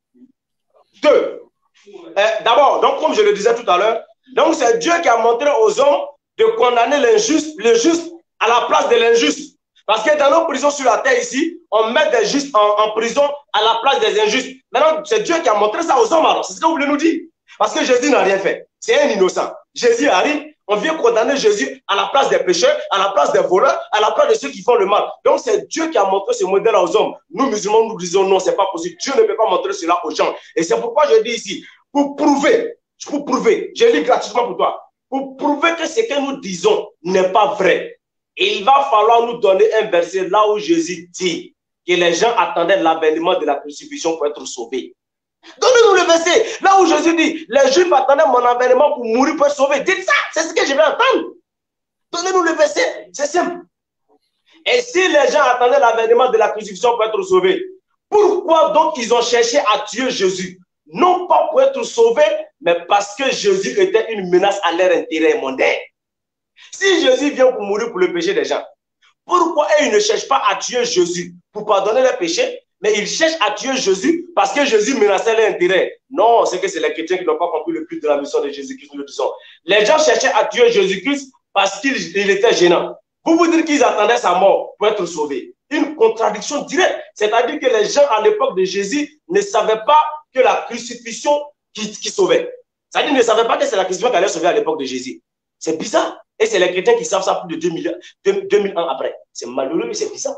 Deux. Eh, D'abord, donc comme je le disais tout à l'heure, donc c'est Dieu qui a montré aux hommes de condamner l'injuste, le juste à la place de l'injuste. Parce que dans nos prisons sur la terre ici, on met des justes en, en prison à la place des injustes. Maintenant, c'est Dieu qui a montré ça aux hommes alors. C'est ce que vous voulez nous dire. Parce que Jésus n'a rien fait. C'est un innocent. Jésus arrive, On vient condamner Jésus à la place des pécheurs, à la place des voleurs, à la place de ceux qui font le mal. Donc, c'est Dieu qui a montré ce modèle aux hommes. Nous, musulmans, nous disons non, ce n'est pas possible. Dieu ne peut pas montrer cela aux gens. Et c'est pourquoi je dis ici, pour prouver, pour prouver, je lis gratuitement pour toi, pour prouver que ce que nous disons n'est pas vrai, il va falloir nous donner un verset là où Jésus dit que les gens attendaient l'avènement de la crucifixion pour être sauvés. Donnez-nous le verset. Là où Jésus dit, les Juifs attendaient mon avènement pour mourir, pour être sauvés. Dites ça, c'est ce que je vais entendre. Donnez-nous le verset, c'est simple. Et si les gens attendaient l'avènement de la crucifixion pour être sauvés, pourquoi donc ils ont cherché à tuer Jésus? Non pas pour être sauvés, mais parce que Jésus était une menace à leur intérêt mondain. Si Jésus vient pour mourir pour le péché des gens, pourquoi ils ne cherchent pas à tuer Jésus pour pardonner leurs péchés? Mais ils cherchent à tuer Jésus parce que Jésus menaçait leur intérêt. Non, c'est que c'est les chrétiens qui n'ont pas compris le but de la mission de Jésus-Christ, nous le disons. Les gens cherchaient à tuer Jésus-Christ parce qu'il il était gênant. Vous vous dites qu'ils attendaient sa mort pour être sauvés. Une contradiction directe. C'est-à-dire que les gens à l'époque de Jésus ne savaient pas que la crucifixion qui, qui sauvait. C'est-à-dire qu'ils ne savaient pas que c'est la crucifixion qui allait sauver à l'époque de Jésus. C'est bizarre. Et c'est les chrétiens qui savent ça plus de deux mille ans après. C'est malheureux, mais c'est bizarre.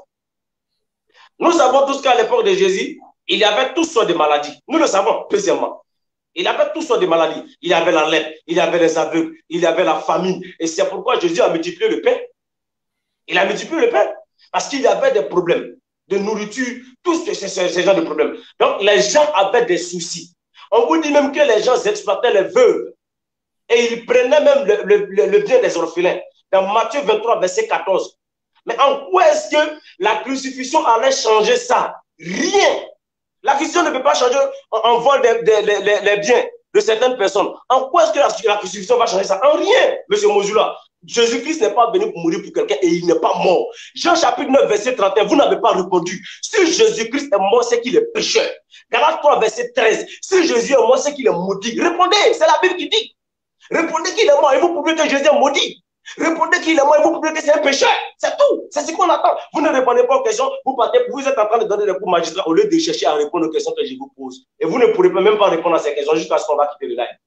Nous savons tous qu'à l'époque de Jésus, il y avait toutes sortes de maladies. Nous le savons, deuxièmement. Il y avait toutes sortes de maladies. Il y avait la lèpre, il y avait les aveugles, il y avait la famine. Et c'est pourquoi Jésus a multiplié le pain. Il a multiplié le pain. Parce qu'il y avait des problèmes de nourriture, tous ces, ces, ces genres de problèmes. Donc, les gens avaient des soucis. On vous dit même que les gens exploitaient les veuves. Et ils prenaient même le, le, le, le bien des orphelins. Dans Matthieu vingt-trois, verset quatorze. Mais en quoi est-ce que la crucifixion allait changer ça? Rien. La crucifixion ne peut pas changer en vol des, des, des, des, des biens de certaines personnes. En quoi est-ce que la, la crucifixion va changer ça? En rien, M. Mozoula. Jésus-Christ n'est pas venu pour mourir pour quelqu'un et il n'est pas mort. Jean chapitre neuf, verset trente et un, vous n'avez pas répondu. Si Jésus-Christ est mort, c'est qu'il est pécheur. Galates trois, verset treize, si Jésus est mort, c'est qu'il est maudit. Répondez, c'est la Bible qui dit. Répondez qu'il est mort et vous prouvez que Jésus est maudit. Répondez qu'il est mort et vous prouvez que c'est un pécheur. C'est tout. C'est ce qu'on attend. Vous ne répondez pas aux questions. Vous partez, vous êtes en train de donner des cours magistrats au lieu de chercher à répondre aux questions que je vous pose. Et vous ne pourrez même pas répondre à ces questions jusqu'à ce qu'on va quitter le live.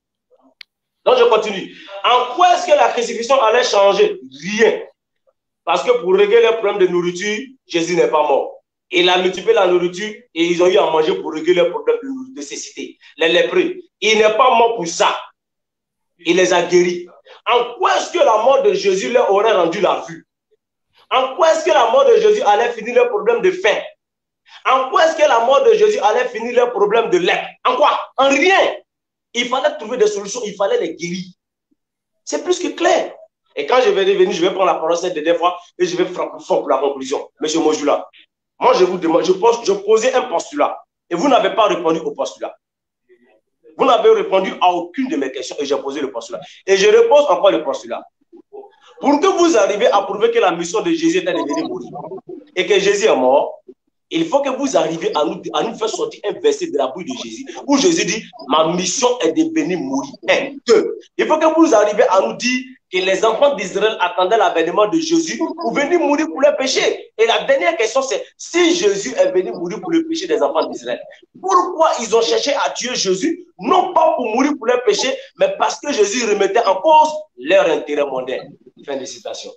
Donc je continue. En quoi est-ce que la crucifixion allait changer? Rien. Parce que pour régler les problèmes de nourriture, Jésus n'est pas mort. Il a multiplié la nourriture et ils ont eu à manger pour régler les problèmes de nécessité. Les lépreux. Il n'est pas mort pour ça. Il les a guéris. En quoi est-ce que la mort de Jésus leur aurait rendu la vue? En quoi est-ce que la mort de Jésus allait finir leur problème de faim? En quoi est-ce que la mort de Jésus allait finir leur problème de lèpre? En quoi? En rien. Il fallait trouver des solutions, il fallait les guérir. C'est plus que clair. Et quand je vais revenir, je vais prendre la parole cette dernière fois et je vais frapper fort pour la conclusion. Monsieur Mojoula, moi je vous demande, je, pose, je posais un postulat et vous n'avez pas répondu au postulat. Vous n'avez répondu à aucune de mes questions et j'ai posé le postulat. Et je repose encore le postulat. Pour que vous arriviez à prouver que la mission de Jésus était de venir mourir et que Jésus est mort, il faut que vous arriviez à nous, à nous faire sortir un verset de la bouche de Jésus où Jésus dit « Ma mission est de venir mourir. » Un, deux. Il faut que vous arriviez à nous dire que les enfants d'Israël attendaient l'avènement de Jésus pour venir mourir pour leurs péchés. Et la dernière question, c'est si Jésus est venu mourir pour le péché des enfants d'Israël, pourquoi ils ont cherché à tuer Jésus, non pas pour mourir pour leurs péchés, mais parce que Jésus remettait en cause leur intérêt mondain. Fin de citation.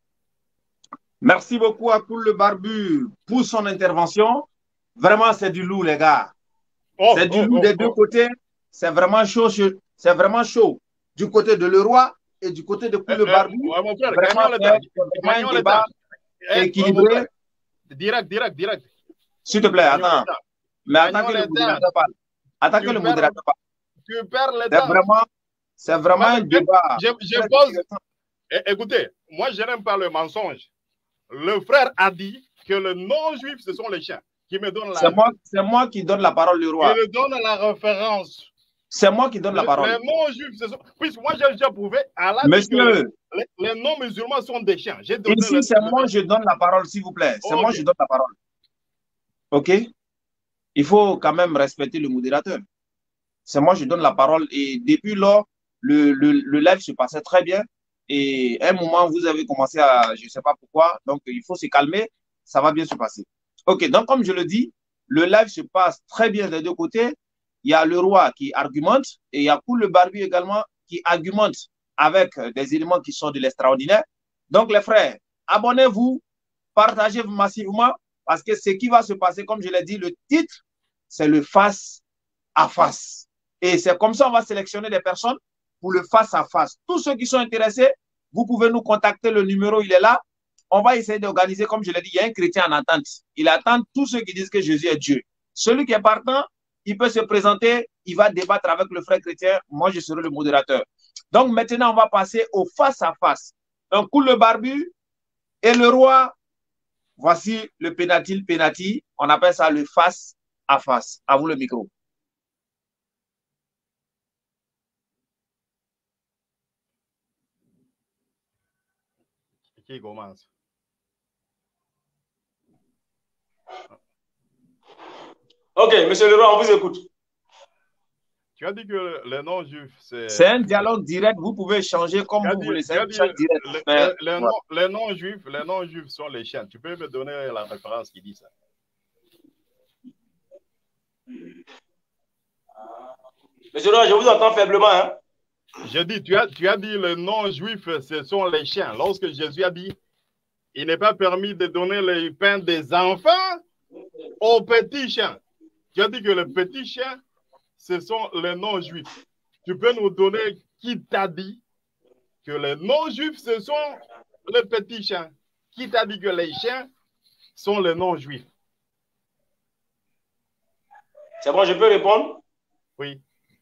Merci beaucoup à Koul le Barbu pour son intervention. Vraiment, c'est du loup, les gars. Oh, c'est du oh, loup oh, des oh. deux côtés. C'est vraiment chaud. C'est vraiment chaud. Du côté de le roi et du côté de Koul le Barbu. Euh, mon frère, vraiment, c'est un débat équilibré. Direct, direct, direct. S'il te plaît, attends. Mais attends que le modérateur parle. Attends que le modérateur parle. Tu perds le temps. C'est vraiment, c'est vraiment un débat. Je, je pose. Écoutez, moi, je n'aime pas le mensonge. Le frère a dit que le non-juif, ce sont les chiens. Qui me donnent la... C'est moi, moi qui donne la parole, le roi. Qui me donne la référence. C'est moi qui donne le, la parole. Les non-juifs, ce sont... Puisque moi, j'ai déjà prouvé à la Monsieur, les, les non-musulmans sont des chiens. Ici, le... c'est moi je donne la parole, s'il vous plaît. C'est okay. moi je donne la parole. OK? Il faut quand même respecter le modérateur. C'est moi je donne la parole. Et depuis lors, le, le, le live se passait très bien. Et à un moment, vous avez commencé à, je ne sais pas pourquoi, donc il faut se calmer, ça va bien se passer. Ok, donc comme je le dis, le live se passe très bien des deux côtés. Il y a le roi qui argumente et il y a Koul le Barbu également qui argumente. avec des éléments qui sont de l'extraordinaire. Donc, les frères, abonnez-vous, partagez massivement, parce que ce qui va se passer, comme je l'ai dit, le titre, c'est le face à face. Et c'est comme ça qu'on va sélectionner des personnes pour le face à face. Tous ceux qui sont intéressés, vous pouvez nous contacter, le numéro, il est là. On va essayer d'organiser, comme je l'ai dit, il y a un chrétien en attente. Il attend tous ceux qui disent que Jésus est Dieu. Celui qui est partant, il peut se présenter, il va débattre avec le frère chrétien. Moi, je serai le modérateur. Donc, maintenant, on va passer au face à face. Donc, Koul le barbu et le roi, voici le pénati, le pénati. On appelle ça le face à face. À vous le micro. Qui commence? Ok, monsieur le roi, on vous écoute. Tu as dit que les non-juifs, c'est... C'est un dialogue direct, vous pouvez changer comme vous dit, voulez. C'est un dit, dialogue direct. Les, Mais, les, non, les non-juifs, les non-juifs sont les chiens. Tu peux me donner la référence qui dit ça? Monsieur le roi, je vous entends faiblement. Hein? Je dis, tu as, tu as dit les non-juifs, ce sont les chiens. Lorsque Jésus a dit, il n'est pas permis de donner le pain des enfants aux petits chiens. Tu as dit que les petits chiens, ce sont les non-juifs. Tu peux nous donner qui t'a dit que les non-juifs, ce sont les petits chiens? Qui t'a dit que les chiens sont les non-juifs? C'est bon, je peux répondre? Oui.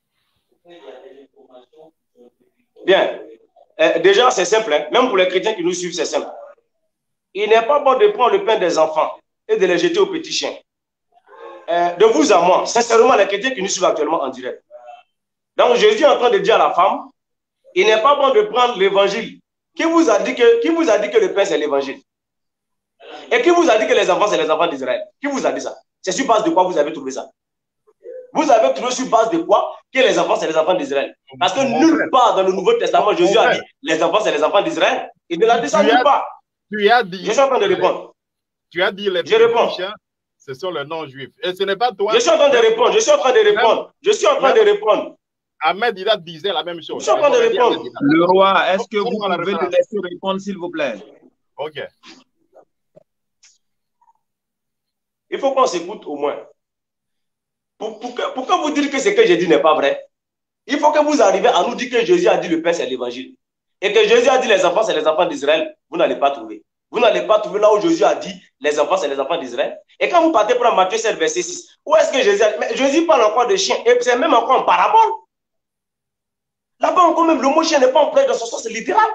Bien. Euh, déjà, c'est simple. Hein? Même pour les chrétiens qui nous suivent, c'est simple. Il n'est pas bon de prendre le pain des enfants et de les jeter aux petits chiens. Euh, de vous à moi, sincèrement, les chrétiens qui nous suivent actuellement en direct. Donc, Jésus est en train de dire à la femme, il n'est pas bon de prendre l'évangile. Qui vous a dit que, qui vous a dit que le pain, c'est l'évangile? Et qui vous a dit que les enfants, c'est les enfants d'Israël? Qui vous a dit ça? C'est sur base de quoi vous avez trouvé ça? Vous avez trouvé sur base de quoi que les enfants, c'est les enfants d'Israël? Parce que nulle part dans le Nouveau Testament, Jésus a dit les enfants, c'est les enfants d'Israël. Il ne l'a dit ça nulle part. Tu as dit. Je suis en train de répondre. Tu as dit les je réponds. chiens, ce sont les non-juifs. Et ce n'est pas toi. Je suis en train de répondre. Je suis en train de répondre. Je suis en train de répondre. Ahmed Didat disait la même chose. Je suis en train de répondre. Le roi, est-ce que vous pouvez le laisser répondre, s'il vous plaît? Ok. Il faut qu'on s'écoute au moins. Pour, pour que, pourquoi vous dites que ce que j'ai dit n'est pas vrai? Il faut que vous arriviez à nous dire que Jésus a dit le Père, c'est l'évangile. Et que Jésus a dit les enfants, c'est les enfants d'Israël. Vous n'allez pas trouver. Vous n'allez pas trouver là où Jésus a dit les enfants, c'est les enfants d'Israël. Et quand vous partez prendre Matthieu sept, verset six, où est-ce que Jésus a dit? Mais Jésus parle encore de chiens. Et c'est même encore en parabole. Là-bas encore même, le mot chien n'est pas employé dans son sens littéral.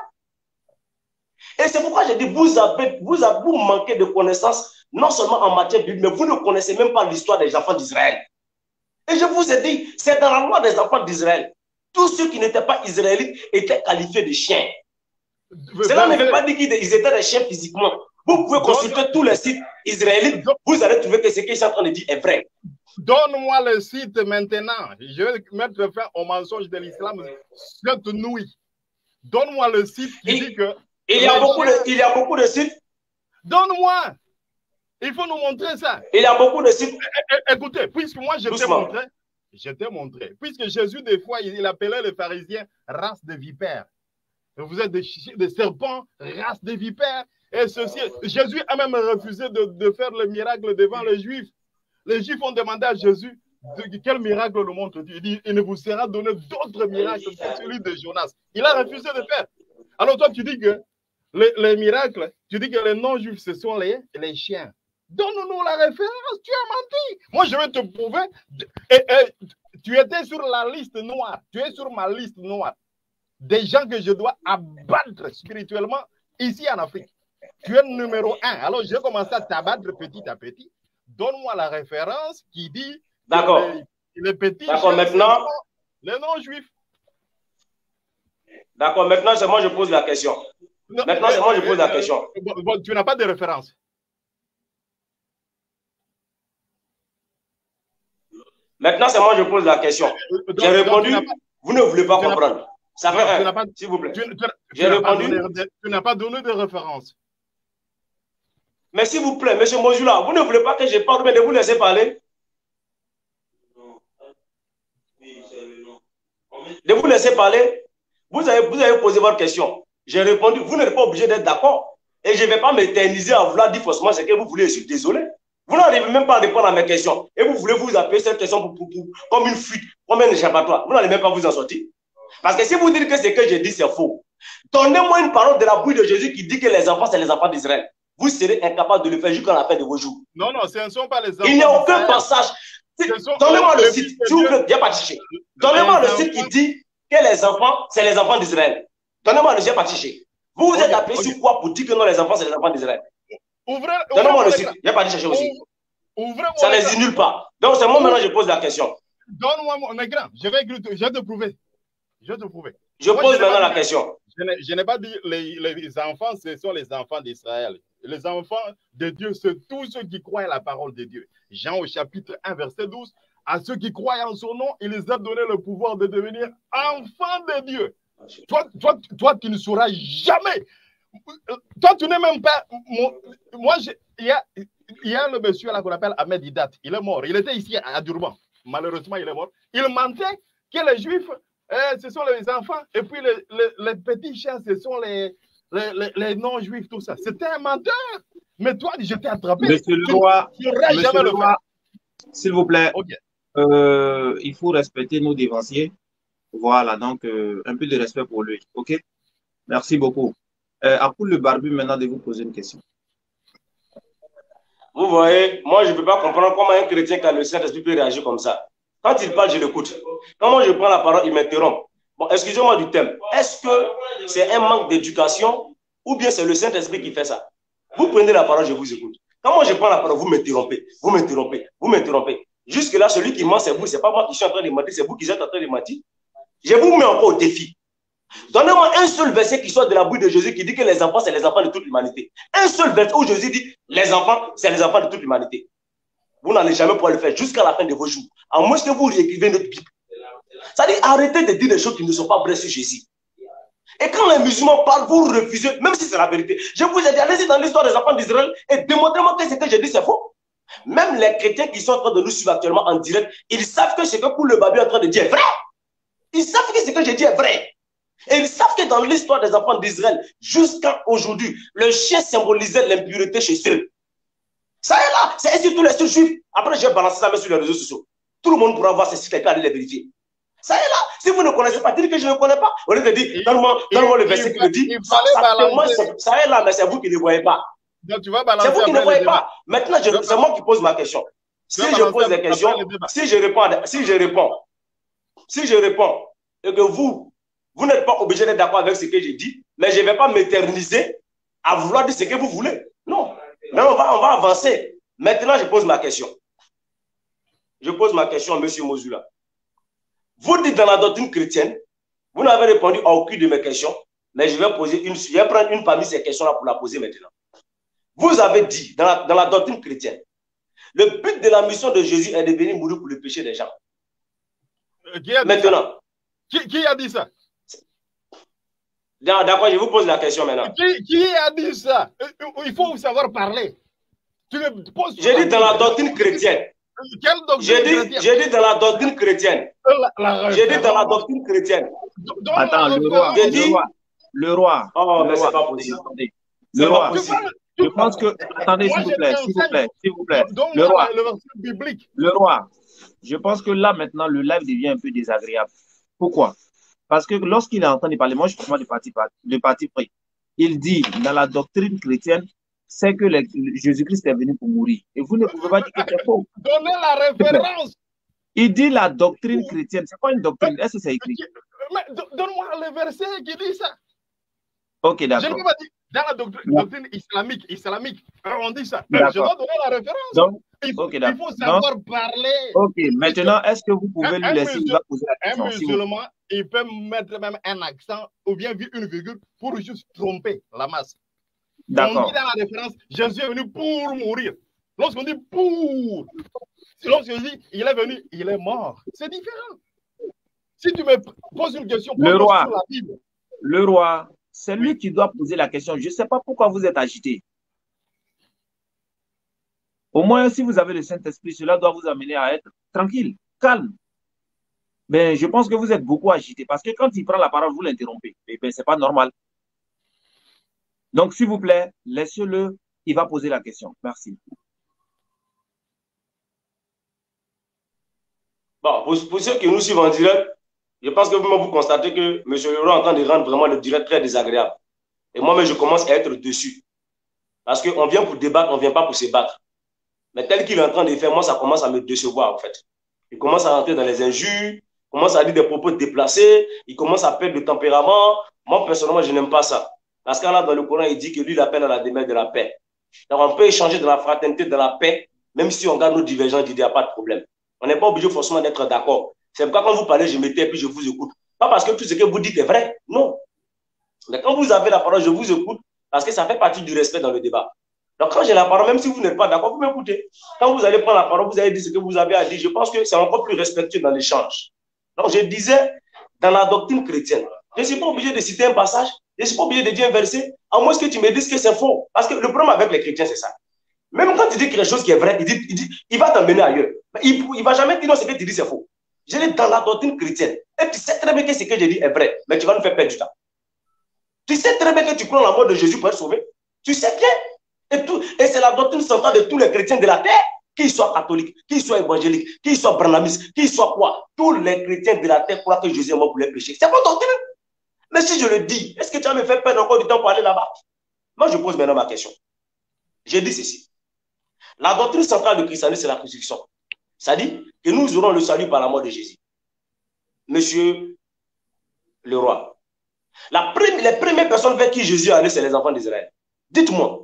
Et c'est pourquoi je dis, vous, avez, vous, avez, vous manquez de connaissances, non seulement en matière biblique, mais vous ne connaissez même pas l'histoire des enfants d'Israël. Et je vous ai dit, c'est dans la loi des enfants d'Israël. Tous ceux qui n'étaient pas israélites étaient qualifiés de chiens. Cela ne veut pas dire qu'ils étaient des chiens physiquement. Vous pouvez consulter tous les sites israélites, vous allez trouver que ce qu'ils sont en train de dire est vrai. Donne-moi le site maintenant. Je vais mettre fin au mensonge de l'islam cette nuit. Donne-moi le site qui il, dit que... Il y, a beaucoup chiens... de, il y a beaucoup de sites. Donne-moi. Il faut nous montrer ça. Il y a beaucoup de sites. Écoutez, puisque moi je t'ai montré, je t'ai montré, puisque Jésus des fois, il appelait les pharisiens race de vipères. Vous êtes des, des serpents, race de vipères. Et ceci, Jésus a même refusé de, de faire le miracle devant les Juifs. Les Juifs ont demandé à Jésus, de, quel miracle le montre-t-il? Il dit, il ne vous sera donné d'autres miracles que celui de Jonas. Il a refusé de faire. Alors toi, tu dis que les, les miracles, tu dis que les non-juifs, ce sont les, les chiens. Donne-nous la référence, tu as menti. Moi, je vais te prouver. Et, et, tu étais sur la liste noire. Tu es sur ma liste noire. Des gens que je dois abattre spirituellement ici en Afrique. Tu es numéro un. Alors, j'ai commencé à t'abattre petit à petit. Donne-moi la référence qui dit D'accord. Les, les petits D'accord, maintenant. Les non-juifs. D'accord, maintenant, c'est moi je pose la question. Non, maintenant, c'est moi je pose la question. Bon, bon, tu n'as pas de référence. Maintenant, c'est moi je pose la question. J'ai répondu, pas, vous ne voulez pas comprendre. Ça fait un, s'il vous plaît. J'ai répondu. Tu n'as pas donné de référence. Mais s'il vous plaît, monsieur Mojula, vous ne voulez pas que je parle, mais de vous laisser parler. De vous laisser parler. Vous avez, vous avez posé votre question. J'ai répondu, vous n'êtes pas obligé d'être d'accord. Et je ne vais pas m'éterniser à vouloir dire forcément ce que vous voulez. Je suis désolé. Vous n'arrivez même pas à répondre à mes questions. Et vous voulez vous appeler cette question pour, pour, pour, comme une fuite, comme un échappatoire. Vous n'allez même pas vous en sortir. Parce que si vous dites que ce que j'ai dit, c'est faux, donnez-moi une parole de la bouche de Jésus qui dit que les enfants, c'est les enfants d'Israël. Vous serez incapable de le faire jusqu'à la fin de vos jours. Non, non, ce ne sont pas les enfants. Il n'y a aucun passage. Donnez-moi le site. S'il vous plaît, il n'y a pas de chicher. Donnez-moi le site qui dit que les enfants, c'est les enfants d'Israël. Donnez-moi le site, pas de chicher. Vous vous okay, êtes appelé okay. sur quoi pour dire que non, les enfants, c'est les enfants d'Israël? Donnez-moi le site. Il n'y a pas de chercher aussi. Ouvrez ça ne nulle part. Donc, c'est moi maintenant je pose la question. Donne-moi mon écran. Je vais, je vais te prouver. Je vais te prouver. Je moi, pose je maintenant la question. Je n'ai pas dit les, les enfants, ce sont les enfants d'Israël. Les enfants de Dieu, c'est tous ceux qui croient à la parole de Dieu. Jean au chapitre un, verset douze. À ceux qui croient en son nom, il les a donné le pouvoir de devenir enfants de Dieu. Toi, toi, toi, tu ne sauras jamais. Toi, tu n'es même pas. Moi, il y a, il y a le monsieur là qu'on appelle Ahmed Didat. Il est mort. Il était ici à Durban. Malheureusement, il est mort. Il mentait que les Juifs, eh, ce sont les enfants. Et puis les, les, les petits chiens, ce sont les, les, les, les non-juifs, tout ça. C'était un menteur. Mais toi, je t'ai attrapé. Monsieur le roi, monsieur le roi, s'il vous plaît, okay. euh, il faut respecter nos dévanciers. Voilà, donc euh, un peu de respect pour lui. OK? Merci beaucoup. Euh, Apoul le barbu, maintenant, de vous poser une question. Vous voyez, moi, je ne peux pas comprendre comment un chrétien qui a le Saint-Esprit peut réagir comme ça. Quand il parle, je l'écoute. Quand moi, je prends la parole, il m'interrompt. Bon, excusez-moi du thème. Est-ce que c'est un manque d'éducation ou bien c'est le Saint-Esprit qui fait ça? Vous prenez la parole, je vous écoute. Quand moi, je prends la parole, vous m'interrompez, vous m'interrompez, vous m'interrompez. Jusque-là, celui qui ment, c'est vous. Ce n'est pas moi qui suis en train de mentir, c'est vous qui êtes en train de mentir. Je vous mets encore au défi. Donnez-moi un seul verset qui soit de la bouche de Jésus qui dit que les enfants, c'est les enfants de toute l'humanité. Un seul verset où Jésus dit les enfants, c'est les enfants de toute l'humanité. Vous n'allez jamais pouvoir le faire jusqu'à la fin de vos jours. À moins que vous réécrivez notre Bible. C'est-à-dire, arrêtez de dire des choses qui ne sont pas vraies sur Jésus. Et quand les musulmans parlent, vous refusez, même si c'est la vérité. Je vous ai dit, allez-y dans l'histoire des enfants d'Israël et démontrez-moi que ce que j'ai dit, c'est faux. Même les chrétiens qui sont en train de nous suivre actuellement en direct, ils savent que ce que Koul le Babi est en train de dire est vrai. Ils savent que ce que j'ai dit est vrai. Et ils savent que dans l'histoire des enfants d'Israël, jusqu'à aujourd'hui, le chien symbolisait l'impureté chez eux. Ça est là, c'est ainsi tous les seuls juifs. Après, j'ai balancé ça sur les réseaux sociaux. Tout le monde pourra voir ces sites et aller les vérifier. Ça est là. Si vous ne connaissez pas, dites que je ne connais pas. On te dit, donne-moi donne le verset qui le dit. Ça, ça est là, mais c'est vous qui ne le voyez pas. C'est vous qui ne voyez pas. Maintenant, c'est moi qui pose ma question. Si je pose des questions, si je réponds, si je réponds, si je réponds, et que vous, vous n'êtes pas obligé d'être d'accord avec ce que j'ai dit, mais je ne vais pas m'éterniser à vouloir dire ce que vous voulez. Non. Mais on va, on va avancer. Maintenant, je pose ma question. Je pose ma question à M. Mosula. Vous dites dans la doctrine chrétienne, vous n'avez répondu à aucune de mes questions, mais je vais poser une, je vais prendre une parmi ces questions-là pour la poser maintenant. Vous avez dit dans la, dans la doctrine chrétienne, le but de la mission de Jésus est de venir mourir pour le péché des gens. Euh, qui a dit maintenant. Ça qui, qui a dit ça? D'accord, je vous pose la question maintenant. Qui, qui a dit ça? Il faut savoir parler. J'ai dit dans la doctrine chrétienne. Quelle doctrine J'ai dit, chrétienne? dit dans la doctrine chrétienne. J'ai dit dans la doctrine chrétienne. Attends, le roi, le dit... roi, le roi. Oh, le mais c'est pas possible. Le roi. Je pense que, attendez, s'il vous plaît, s'il vous plaît, s'il vous plaît. Le roi, le roi, je pense que là, maintenant, le live devient un peu désagréable. Pourquoi? Parce que lorsqu'il est en train de parler, moi, je suis de parti, de parti pris. Il dit, dans la doctrine chrétienne, c'est que Jésus-Christ est venu pour mourir. Et vous ne pouvez pas dire que c'est faux. Donnez la référence. Il dit la doctrine chrétienne. C'est quoi une doctrine? Est-ce que c'est écrit? Donne-moi le verset qui dit ça. Ok, d'accord. Je ne peux pas dire. Dans la doctrine, doctrine islamique, islamique, on dit ça. Je dois donner la référence. Donc, il, okay, il faut savoir Donc, parler. Ok, maintenant, est-ce que vous pouvez un, lui laisser un, musul, poser la question, un musulman, si il peut mettre même un accent ou bien une virgule pour juste tromper la masse. On dit dans la référence, Jésus est venu pour mourir. Lorsqu'on dit pour, lorsqu'on dit il est venu, il est mort. C'est différent. Si tu me poses une question, le roi, sur la Bible. Le roi, c'est lui qui doit poser la question. Je ne sais pas pourquoi vous êtes agité. Au moins, si vous avez le Saint-Esprit, cela doit vous amener à être tranquille, calme. Ben, je pense que vous êtes beaucoup agité parce que quand il prend la parole, vous l'interrompez. Eh bien, ce n'est pas normal. Donc, s'il vous plaît, laissez-le. Il va poser la question. Merci. Bon, pour, pour ceux qui nous suivent en direct, je pense que vous, vous constatez que M. Leroy est en train de rendre vraiment le direct très désagréable. Et moi-même, je commence à être dessus. Parce qu'on vient pour débattre, on ne vient pas pour se battre. Mais tel qu'il est en train de faire, moi, ça commence à me décevoir, en fait. Il commence à rentrer dans les injures, il commence à dire des propos déplacés, il commence à perdre de tempérament. Moi, personnellement, je n'aime pas ça. Parce que là, dans le Coran, il dit que lui, il appelle à la démarche de la paix. Donc, on peut échanger de la fraternité, de la paix, même si on garde nos divergences d'idées, il n'y a pas de problème. On n'est pas obligé forcément d'être d'accord. C'est pourquoi quand vous parlez, je me tais et puis je vous écoute. Pas parce que tout ce que vous dites est vrai, non. Mais quand vous avez la parole, je vous écoute parce que ça fait partie du respect dans le débat. Donc quand j'ai la parole, même si vous n'êtes pas d'accord, vous m'écoutez. Quand vous allez prendre la parole, vous allez dire ce que vous avez à dire. Je pense que c'est encore plus respectueux dans l'échange. Donc je disais, dans la doctrine chrétienne, je ne suis pas obligé de citer un passage, je ne suis pas obligé de dire un verset, à moins que tu me dises que c'est faux. Parce que le problème avec les chrétiens, c'est ça. Même quand tu dis quelque chose qui est vrai, il, dit, il, dit, il va t'emmener ailleurs. Il ne va jamais dire non, ce que tu dis, c'est faux. Je dis dans la doctrine chrétienne. Et tu sais très bien que ce que je dis est vrai, mais tu vas nous faire perdre du temps. Tu sais très bien que tu crois la mort de Jésus pour être sauvé. Tu sais bien. Et, tout, et c'est la doctrine centrale de tous les chrétiens de la terre, qu'ils soient catholiques, qu'ils soient évangéliques, qu'ils soient branhamistes, qu'ils soient quoi. Tous les chrétiens de la terre croient que Jésus est mort pour les péchés. C'est pas doctrine. Mais si je le dis, est-ce que tu vas me faire perdre encore du temps pour aller là-bas? Moi, je pose maintenant ma question. J'ai dit ceci. La doctrine centrale du christianisme, c'est la crucifixion. Ça dit que nous aurons le salut par la mort de Jésus. Monsieur le roi. La première, les premières personnes vers qui Jésus est allé, c'est les enfants d'Israël. Dites-moi,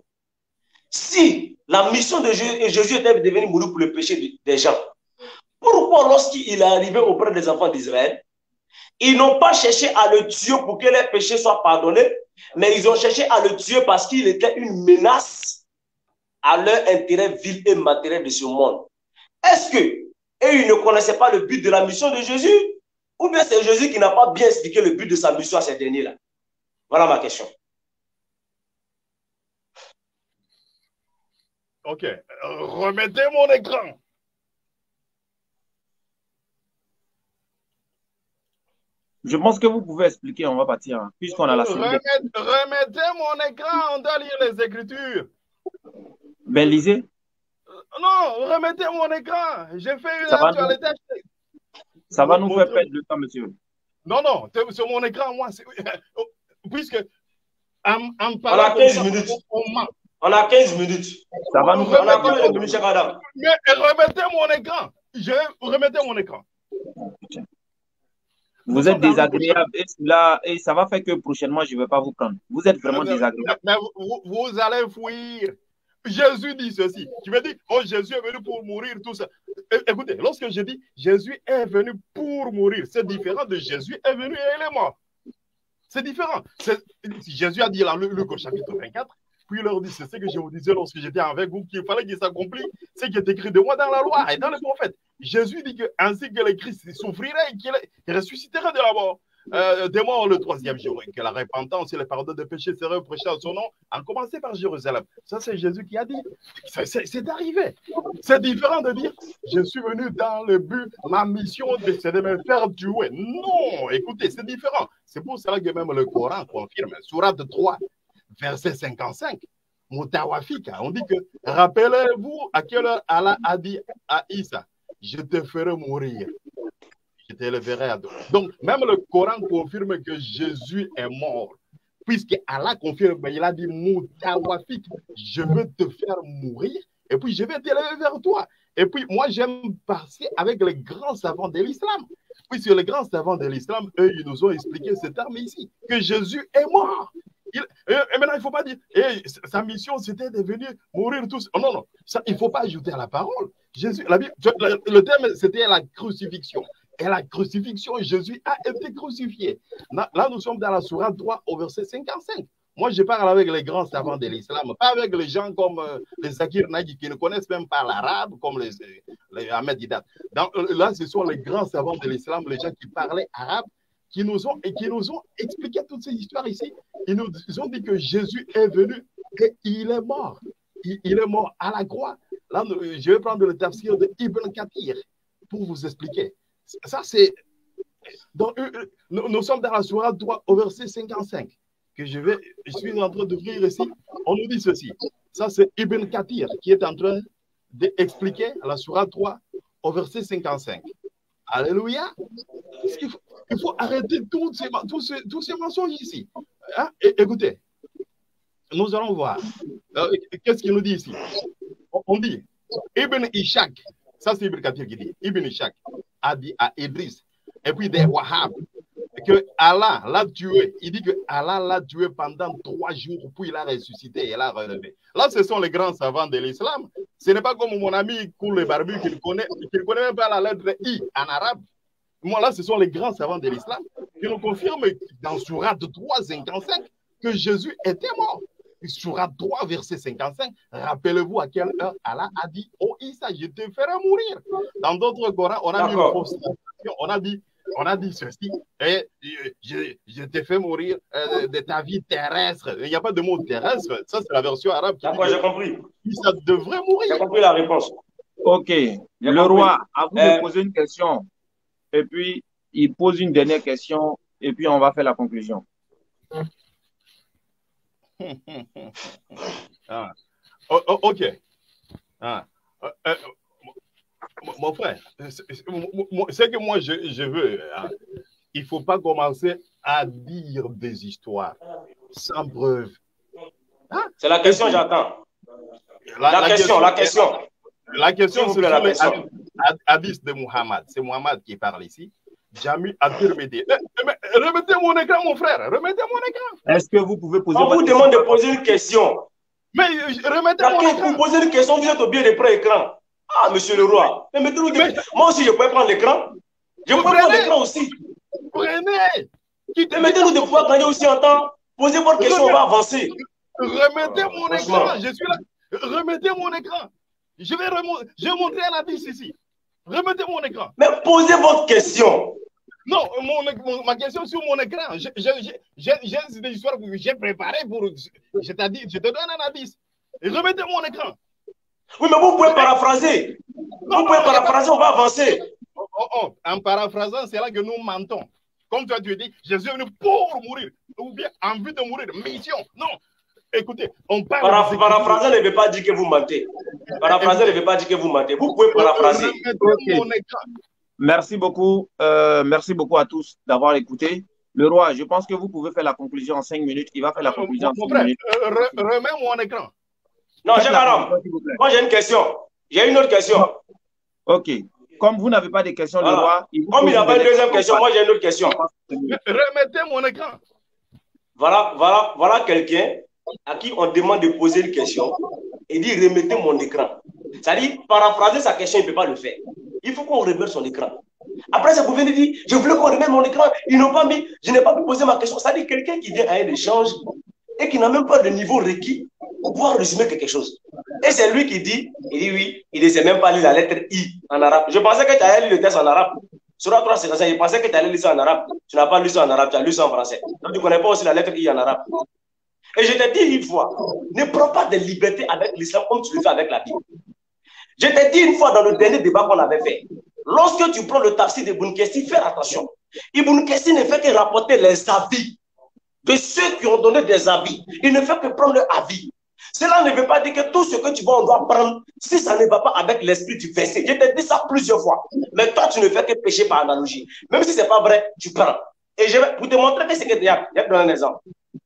si la mission de Jésus, Jésus était de venir mourir pour le péché des gens, pourquoi lorsqu'il est arrivé auprès des enfants d'Israël, ils n'ont pas cherché à le tuer pour que les péchés soient pardonnés, mais ils ont cherché à le tuer parce qu'il était une menace à leur intérêt vil et matériel de ce monde. Est-ce que, et ils ne connaissaient pas le but de la mission de Jésus, ou bien c'est Jésus qui n'a pas bien expliqué le but de sa mission à ces derniers-là? Voilà ma question. Ok. Euh, remettez mon écran. Je pense que vous pouvez expliquer, on va partir, hein, puisqu'on a la Remet, remettez mon écran, on doit lire les Écritures. Ben, lisez. Non, remettez mon écran. J'ai fait une Ça va actualité. nous, ça va nous faire perdre le temps, monsieur. Non, non, sur mon écran, moi, puisque en, en parlant, on a quinze minutes. On, on a quinze minutes. Ça va nous faire perdre le temps. Mais remettez mon écran. Je remettez mon écran. Vous Nous êtes désagréable et, là, et ça va faire que prochainement, je ne vais pas vous prendre. Vous êtes vraiment mais, désagréable. Mais vous, vous allez fuir. Jésus dit ceci. Tu me dis, oh, Jésus est venu pour mourir, tout ça. Écoutez, lorsque je dis Jésus est venu pour mourir, c'est différent de Jésus est venu et il est mort. C'est différent. Jésus a dit dans Luc au chapitre vingt-quatre, puis il leur dit, c'est ce que je vous disais lorsque j'étais avec vous, qu'il fallait qu'il s'accomplisse ce qui est écrit de moi dans la loi et dans les prophètes. Jésus dit que ainsi que le Christ souffrirait et qu'il ressusciterait de la mort. Euh, des morts le troisième jour, et que la repentance et le pardon des péchés seraient prêchés en son nom, en commençant par Jérusalem. Ça, c'est Jésus qui a dit. C'est arrivé. C'est différent de dire, je suis venu dans le but, ma mission, c'est de me faire tuer. Non, écoutez, c'est différent. C'est pour cela que même le Coran confirme. Sourate trois, verset cinquante-cinq. Moutawafika, on dit que, rappelez-vous à quelle heure Allah a dit à Isa, je te ferai mourir. Je t'élèverai à dos. Donc, même le Coran confirme que Jésus est mort. Puisque Allah confirme, il a dit Moutawafik, je veux te faire mourir et puis je vais t'élever vers toi. Et puis, moi, j'aime passer avec les grands savants de l'islam. Puisque les grands savants de l'islam, eux, ils nous ont expliqué ce terme ici, que Jésus est mort. Il, et, et maintenant, il ne faut pas dire, et sa mission, c'était de venir mourir tous. Oh, non, non, ça, il ne faut pas ajouter à la parole. Jésus, la Bible, le, le terme, c'était la crucifixion. Et la crucifixion, Jésus a été crucifié. Là, là, nous sommes dans la sourate trois au verset cinquante-cinq. Moi, je parle avec les grands savants de l'islam, pas avec les gens comme euh, les Zakir Nagi qui ne connaissent même pas l'arabe, comme les, les Ahmed Didat. Donc, là, ce sont les grands savants de l'islam, les gens qui parlaient arabe, qui nous ont, et qui nous ont expliqué toutes ces histoires ici. Ils nous ont dit que Jésus est venu et il est mort. Il, il est mort à la croix. Là, je vais prendre le tafsir de Ibn Kathir pour vous expliquer. Ça, c'est Donc, euh, nous, nous sommes dans la sourate trois au verset cinquante-cinq. Que je, vais, je suis en train d'ouvrir ici. On nous dit ceci. Ça, c'est Ibn Kathir qui est en train d'expliquer la sourate trois au verset cinquante-cinq. Alléluia. Il faut, il faut arrêter tous ces, tous ces, tous ces mensonges ici. Hein? Et, écoutez, nous allons voir. Euh, Qu'est-ce qu'il nous dit ici? On, on dit, Ibn Ishaq, ça c'est Ibn Kathir qui dit, Ibn Ishaq a dit à Idriss, et puis des Wahhab, que Allah l'a tué. Il dit que Allah l'a tué pendant trois jours, puis il a ressuscité et il a relevé. Là, ce sont les grands savants de l'islam. Ce n'est pas comme mon ami Koul Barbu qui ne connaît, qui ne connaît même pas la lettre I en arabe. Moi, là, ce sont les grands savants de l'islam qui nous confirment dans Sourate trois, cinquante-cinq que Jésus était mort. Sourate trois, verset cinquante-cinq, rappelez-vous à quelle heure Allah a dit, oh Issa, je te ferai mourir. Dans d'autres Corans, on a mis une prostration, on a dit, on a dit ceci, et je, je te fais mourir euh, de ta vie terrestre. Il n'y a pas de mot terrestre, ça c'est la version arabe. D'accord, j'ai compris. Ça devrait mourir. J'ai compris la réponse. Ok, le compris. Roi, à vous euh... de poser une question, et puis il pose une dernière question, et puis on va faire la conclusion. Ah. Oh, oh, ok. Ah. Euh, euh, mon frère, c'est que moi je, je veux, hein, il ne faut pas commencer à dire des histoires sans preuve. Hein? C'est la question, j'attends. La, la, la question, question, la question. La question, c'est la question. Hadith de Muhammad. C'est Muhammad qui parle ici. Jami Abdurmedi. Remettez mon écran, mon frère. Remettez mon écran. Est-ce que vous pouvez poser On vous demande de poser une question. Mais remettez mon écran. Vous posez une question, vous êtes au biais des pré-écrans. Ah, monsieur le roi. Mais mettez-nous des... Moi aussi, je peux prendre l'écran. Je peux prendre l'écran aussi. Prenez. Mais mettez-nous de pouvoir gagner aussi en temps. Posez votre question, on va avancer. Remettez mon écran. Je suis là. Remettez mon écran. Je vais, remonter... je vais montrer un indice ici. Remettez mon écran. Mais posez votre question. Non, mon, mon, ma question sur mon écran. J'ai des histoires que j'ai préparées pour. Je, dit, je te donne un indice. Et remettez mon écran. Oui, mais vous pouvez paraphraser. Non, vous pouvez paraphraser, on va avancer. Oh, oh, oh. En paraphrasant, c'est là que nous mentons. Comme toi, tu as dit, je suis venu pour mourir. Ou bien en vue de mourir. Mission. Non. Écoutez, on parle. Paraph de... Paraphraser ne veut pas dire que vous mentez. Paraphraser ne veut pas dire que vous mentez. Vous pouvez paraphraser. Okay. Merci beaucoup. Euh, merci beaucoup à tous d'avoir écouté. Le roi, je pense que vous pouvez faire la conclusion en cinq minutes. Il va faire la conclusion mon en cinq frère, minutes. Euh, re remets mon écran. Non, j'ai pas. Moi, j'ai une question. J'ai une autre question. Ok. Comme vous n'avez pas de questions, voilà. Le roi. Il Comme il n'a pas une deuxième question, moi, j'ai une autre question. Remettez mon écran. Voilà, voilà, voilà quelqu'un à qui on demande de poser une question et dit remettez mon écran. C'est-à-dire, paraphraser sa question, il ne peut pas le faire. Il faut qu'on remette son écran. Après, ça vous venez de dire, je voulais qu'on remette mon écran, ils n'ont pas mis, je n'ai pas pu poser ma question. C'est-à-dire, quelqu'un qui vient à un échange et qui n'a même pas de niveau requis pour pouvoir résumer quelque chose. Et c'est lui qui dit, il dit oui, il ne sait même pas lire la lettre I en arabe. Je pensais que tu allais lire le texte en arabe. Sur la trois, c'est ça, je pensais que tu allais lire ça en arabe. Tu n'as pas lu ça en arabe, tu as lu ça en français. Donc, tu ne connais pas aussi la lettre I en arabe. Et je te dis une fois, ne prends pas de liberté avec l'islam comme tu le fais avec la Bible. Je te dis une fois dans le dernier débat qu'on avait fait, lorsque tu prends le tafsir d'Ibn Kathir, fais attention. Ibn Kathir ne fait que rapporter les avis de ceux qui ont donné des avis. Il ne fait que prendre leur avis. Cela ne veut pas dire que tout ce que tu vois, on doit prendre si ça ne va pas avec l'esprit du verset. Je te dis ça plusieurs fois. Mais toi, tu ne fais que pécher par analogie. Même si ce n'est pas vrai, tu prends. Et je vais pour te montrer que c'est que tu as. Je vais te donner un exemple.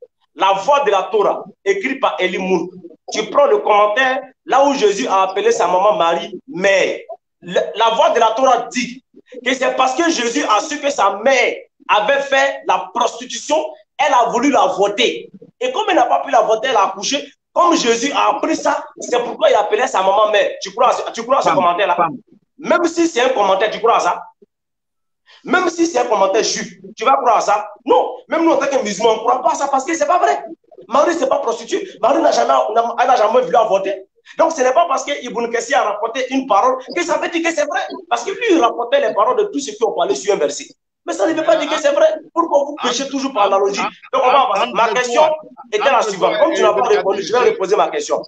La voix de la Torah, écrite par Eli Moun. Tu prends le commentaire là où Jésus a appelé sa maman Marie mère. Le, la voix de la Torah dit que c'est parce que Jésus a su que sa mère avait fait la prostitution, elle a voulu la voter. Et comme elle n'a pas pu la voter, elle a accouché. Comme Jésus a appris ça, c'est pourquoi il appelait sa maman mère. Tu crois à ce, tu crois à ce commentaire-là? Même si c'est un commentaire, tu crois à ça? Même si c'est un commentaire juif, tu vas croire à ça? Non. Même nous, en tant que musulmans, on ne croit pas à ça parce que ce n'est pas vrai. Marie, ce n'est pas prostituée. Marie n'a jamais, jamais voulu avorter. Donc, ce n'est pas parce qu'Ibn Kathir a rapporté une parole que ça veut dire que c'est vrai. Parce que lui, il rapportait les paroles de tous ceux qui ont parlé sur un verset. Mais ça ne veut pas dire que c'est vrai. Pourquoi vous péchez toujours par analogie? Donc, on va avancer. Ma question était la suivante. Comme tu n'as pas répondu, je vais reposer ma question.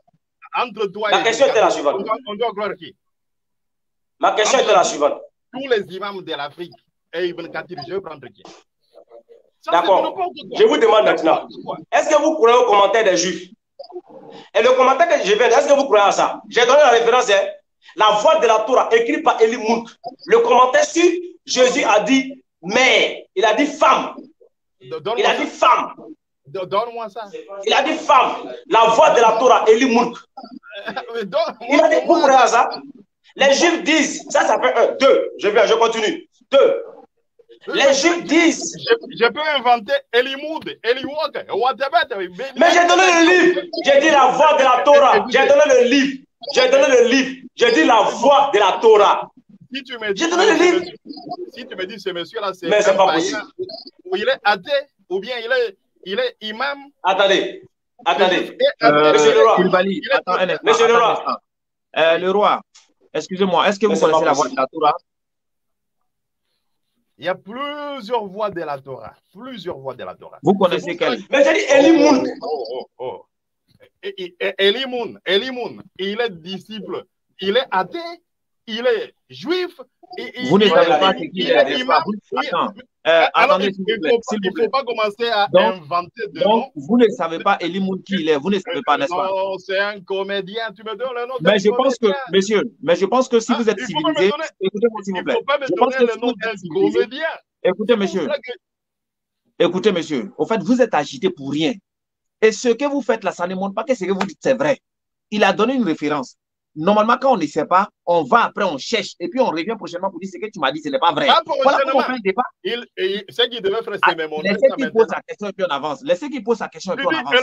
Ma question était la suivante. On doit croire qui? Ma question était la suivante. Tous les imams de l'Afrique et Ibn Kathir, je vais prendre qui? D'accord. Je vous demande maintenant, est-ce que vous croyez aux commentaires des Juifs? Et le commentaire que je viens, est-ce que vous croyez à ça? J'ai donné la référence, hein? La voix de la Torah, écrite par Eli Mounk. Le commentaire sur Jésus a dit mère, il a dit femme. Il a dit femme. Donne-moi ça. Il a dit femme. La voix de la Torah, Eli Mounk. Il a dit, vous croyez à ça? Les Juifs disent, ça, ça fait un, deux. Je viens, je continue. Deux. Les Juifs disent. Je, je peux inventer Elimoud, Eliwok, mais j'ai donné le livre. J'ai dit la voix de la Torah. J'ai donné le livre. J'ai donné le livre. J'ai dit la voix de la Torah. Si tu me dis, j'ai donné le livre. Si tu me dis ce monsieur-là, c'est. Mais c'est pas possible. Ou il est athée, ou bien il est, il est imam. Attendez. Attendez. Euh, monsieur le roi. Koulibaly, attends un instant. Monsieur le roi. Euh, le roi, excusez-moi, est-ce que vous connaissez la voix de la Torah? Il y a plusieurs voix de la Torah. Plusieurs voix de la Torah. Vous connaissez quelle? Mais j'ai dit Eli Mounk. Oh, oh, oh. Eli Mounk, Eli Mounk, il est disciple, il est athée, il est juif. Et, vous ne savez est, pas ce qu'il est. est pas. Attends, euh, alors, attendez, il ne faut, faut pas commencer à donc, inventer de donc, noms. Vous ne savez pas Eli Mounk qui il est. Vous ne savez pas, n'est-ce pas? Non, c'est un comédien. Tu me donnes le nom Mais je comédien. pense que, monsieur, mais je pense que si ah, vous êtes civilisé, donner, écoutez-moi s'il vous plaît. Il ne faut pas me je pense donner que le nom d'un comédien. Écoutez, monsieur. Que... Écoutez, monsieur. Au fait, vous êtes agité pour rien. Et ce que vous faites là, ça ne montre pas que ce que vous dites, c'est vrai. Il a donné une référence. Normalement, quand on ne sait pas, on va après, on cherche. Et puis, on revient prochainement pour dire ce que tu m'as dit, ce n'est pas vrai. Ah, voilà pourquoi on fait le débat. Il, il, c'est qu'il devait faire ses mémoires. Laissez qu'il pose sa question et puis on avance. Laissez qu'il pose sa question et puis on avance.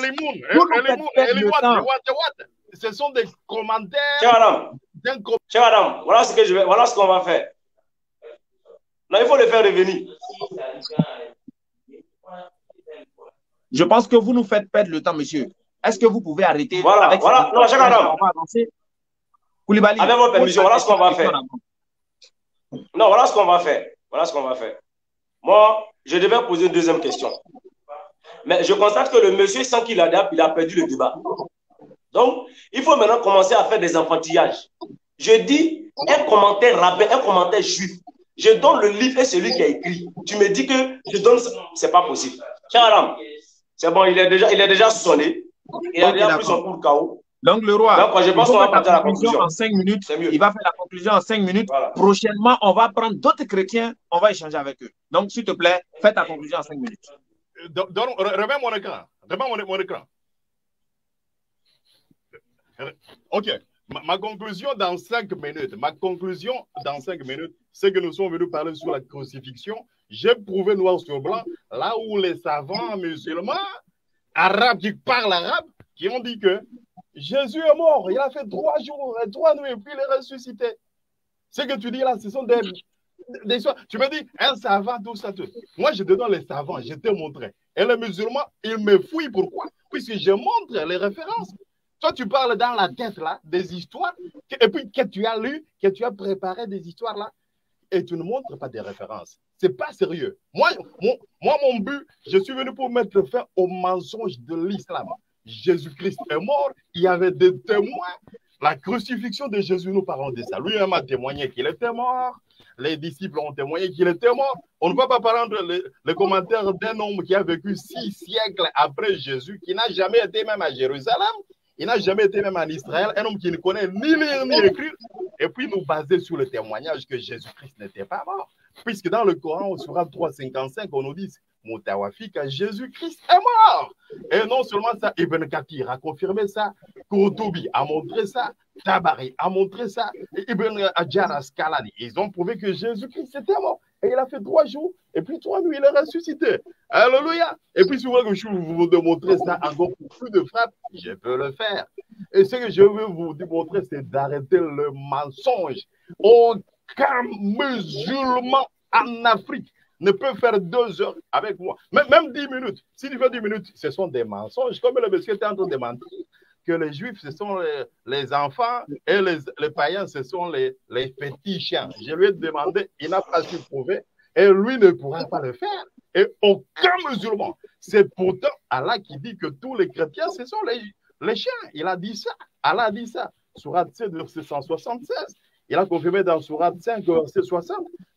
Ce sont des commentaires. Tiens, madame. Tiens, madame. Voilà ce que je vais. Voilà ce qu'on va faire. Là, il faut le faire revenir. Je pense que vous nous faites perdre le temps, monsieur. Est-ce que vous pouvez arrêter? Voilà, avec voilà. Non, chacun madame. On va avancer. Koulibaly, avec votre permission, voilà ce qu'on va faire. Non, voilà ce qu'on va faire. Voilà ce qu'on va faire. Moi, je devais poser une deuxième question. Mais je constate que le monsieur, sans qu'il adapte, il a perdu le débat. Donc, il faut maintenant commencer à faire des enfantillages. Je dis un commentaire rabbin, un commentaire juif. Je donne le livre et celui qui a écrit. Tu me dis que je donne ça. C'est pas possible. Charam, c'est bon, il est déjà, il est déjà sonné. Il a déjà pris son coup de K O. Donc, le roi, Donc, je pense qu'on va passer à la conclusion en cinq minutes. Il va faire la conclusion en cinq minutes. Voilà. Prochainement, on va prendre d'autres chrétiens. On va échanger avec eux. Donc, s'il te plaît, fais ta conclusion en cinq minutes. Remets mon écran. Remets mon, mon écran. OK. Ma, ma conclusion dans cinq minutes. Ma conclusion dans cinq minutes, c'est que nous sommes venus parler sur la crucifixion. J'ai prouvé noir sur blanc, là où les savants musulmans, arabes qui parlent arabe, qui ont dit que Jésus est mort. Il a fait trois jours et trois nuits et puis il est ressuscité. Ce que tu dis là, ce sont des, des histoires. Tu me dis, un savant, tout ça, tout. Moi, je te donne les savants, je te montre. Et les musulmans, ils me fouillent. Pourquoi? Puisque je montre les références. Toi, tu parles dans la tête là, des histoires, et puis que tu as lu, que tu as préparé des histoires là, et tu ne montres pas des références. Ce n'est pas sérieux. Moi mon, moi, mon but, je suis venu pour mettre fin au mensonge de l'islam. Jésus-Christ est mort, il y avait des témoins. La crucifixion de Jésus, nous parlons de ça. Lui-même a témoigné qu'il était mort. Les disciples ont témoigné qu'il était mort. On ne va pas prendre les, les commentaires d'un homme qui a vécu six siècles après Jésus, qui n'a jamais été même à Jérusalem. Il n'a jamais été même en Israël, un homme qui ne connaît ni lire ni écrire, et puis nous baser sur le témoignage que Jésus-Christ n'était pas mort. Puisque dans le Coran, au Sourate trois cinquante-cinq, on nous dit Moutawafika, Jésus-Christ est mort. Et non seulement ça, Ibn Kathir a confirmé ça, Kourtoubi a montré ça, Tabari a montré ça, et Ibn Hajar Asqalani. Ils ont prouvé que Jésus-Christ était mort. Et il a fait trois jours, et puis trois nuits, il est ressuscité. Alléluia. Et puis, si vous voulez que je vous démontrer ça encore pour plus de frappes, je peux le faire. Et ce que je veux vous démontrer, c'est d'arrêter le mensonge. Aucun musulman en Afrique ne peut faire deux heures avec moi. Même, même dix minutes. Si tu fais dix minutes, ce sont des mensonges. Comme le monsieur était en train de mentir, que les juifs, ce sont les, les enfants et les, les païens, ce sont les, les petits chiens. Je lui ai demandé, il n'a pas su prouver et lui ne pourra pas le faire. Et aucun musulman. C'est pourtant Allah qui dit que tous les chrétiens, ce sont les, les chiens. Il a dit ça. Allah a dit ça. Sourate sept, verset cent soixante-seize. Il a confirmé dans Sourate cinq, verset soixante,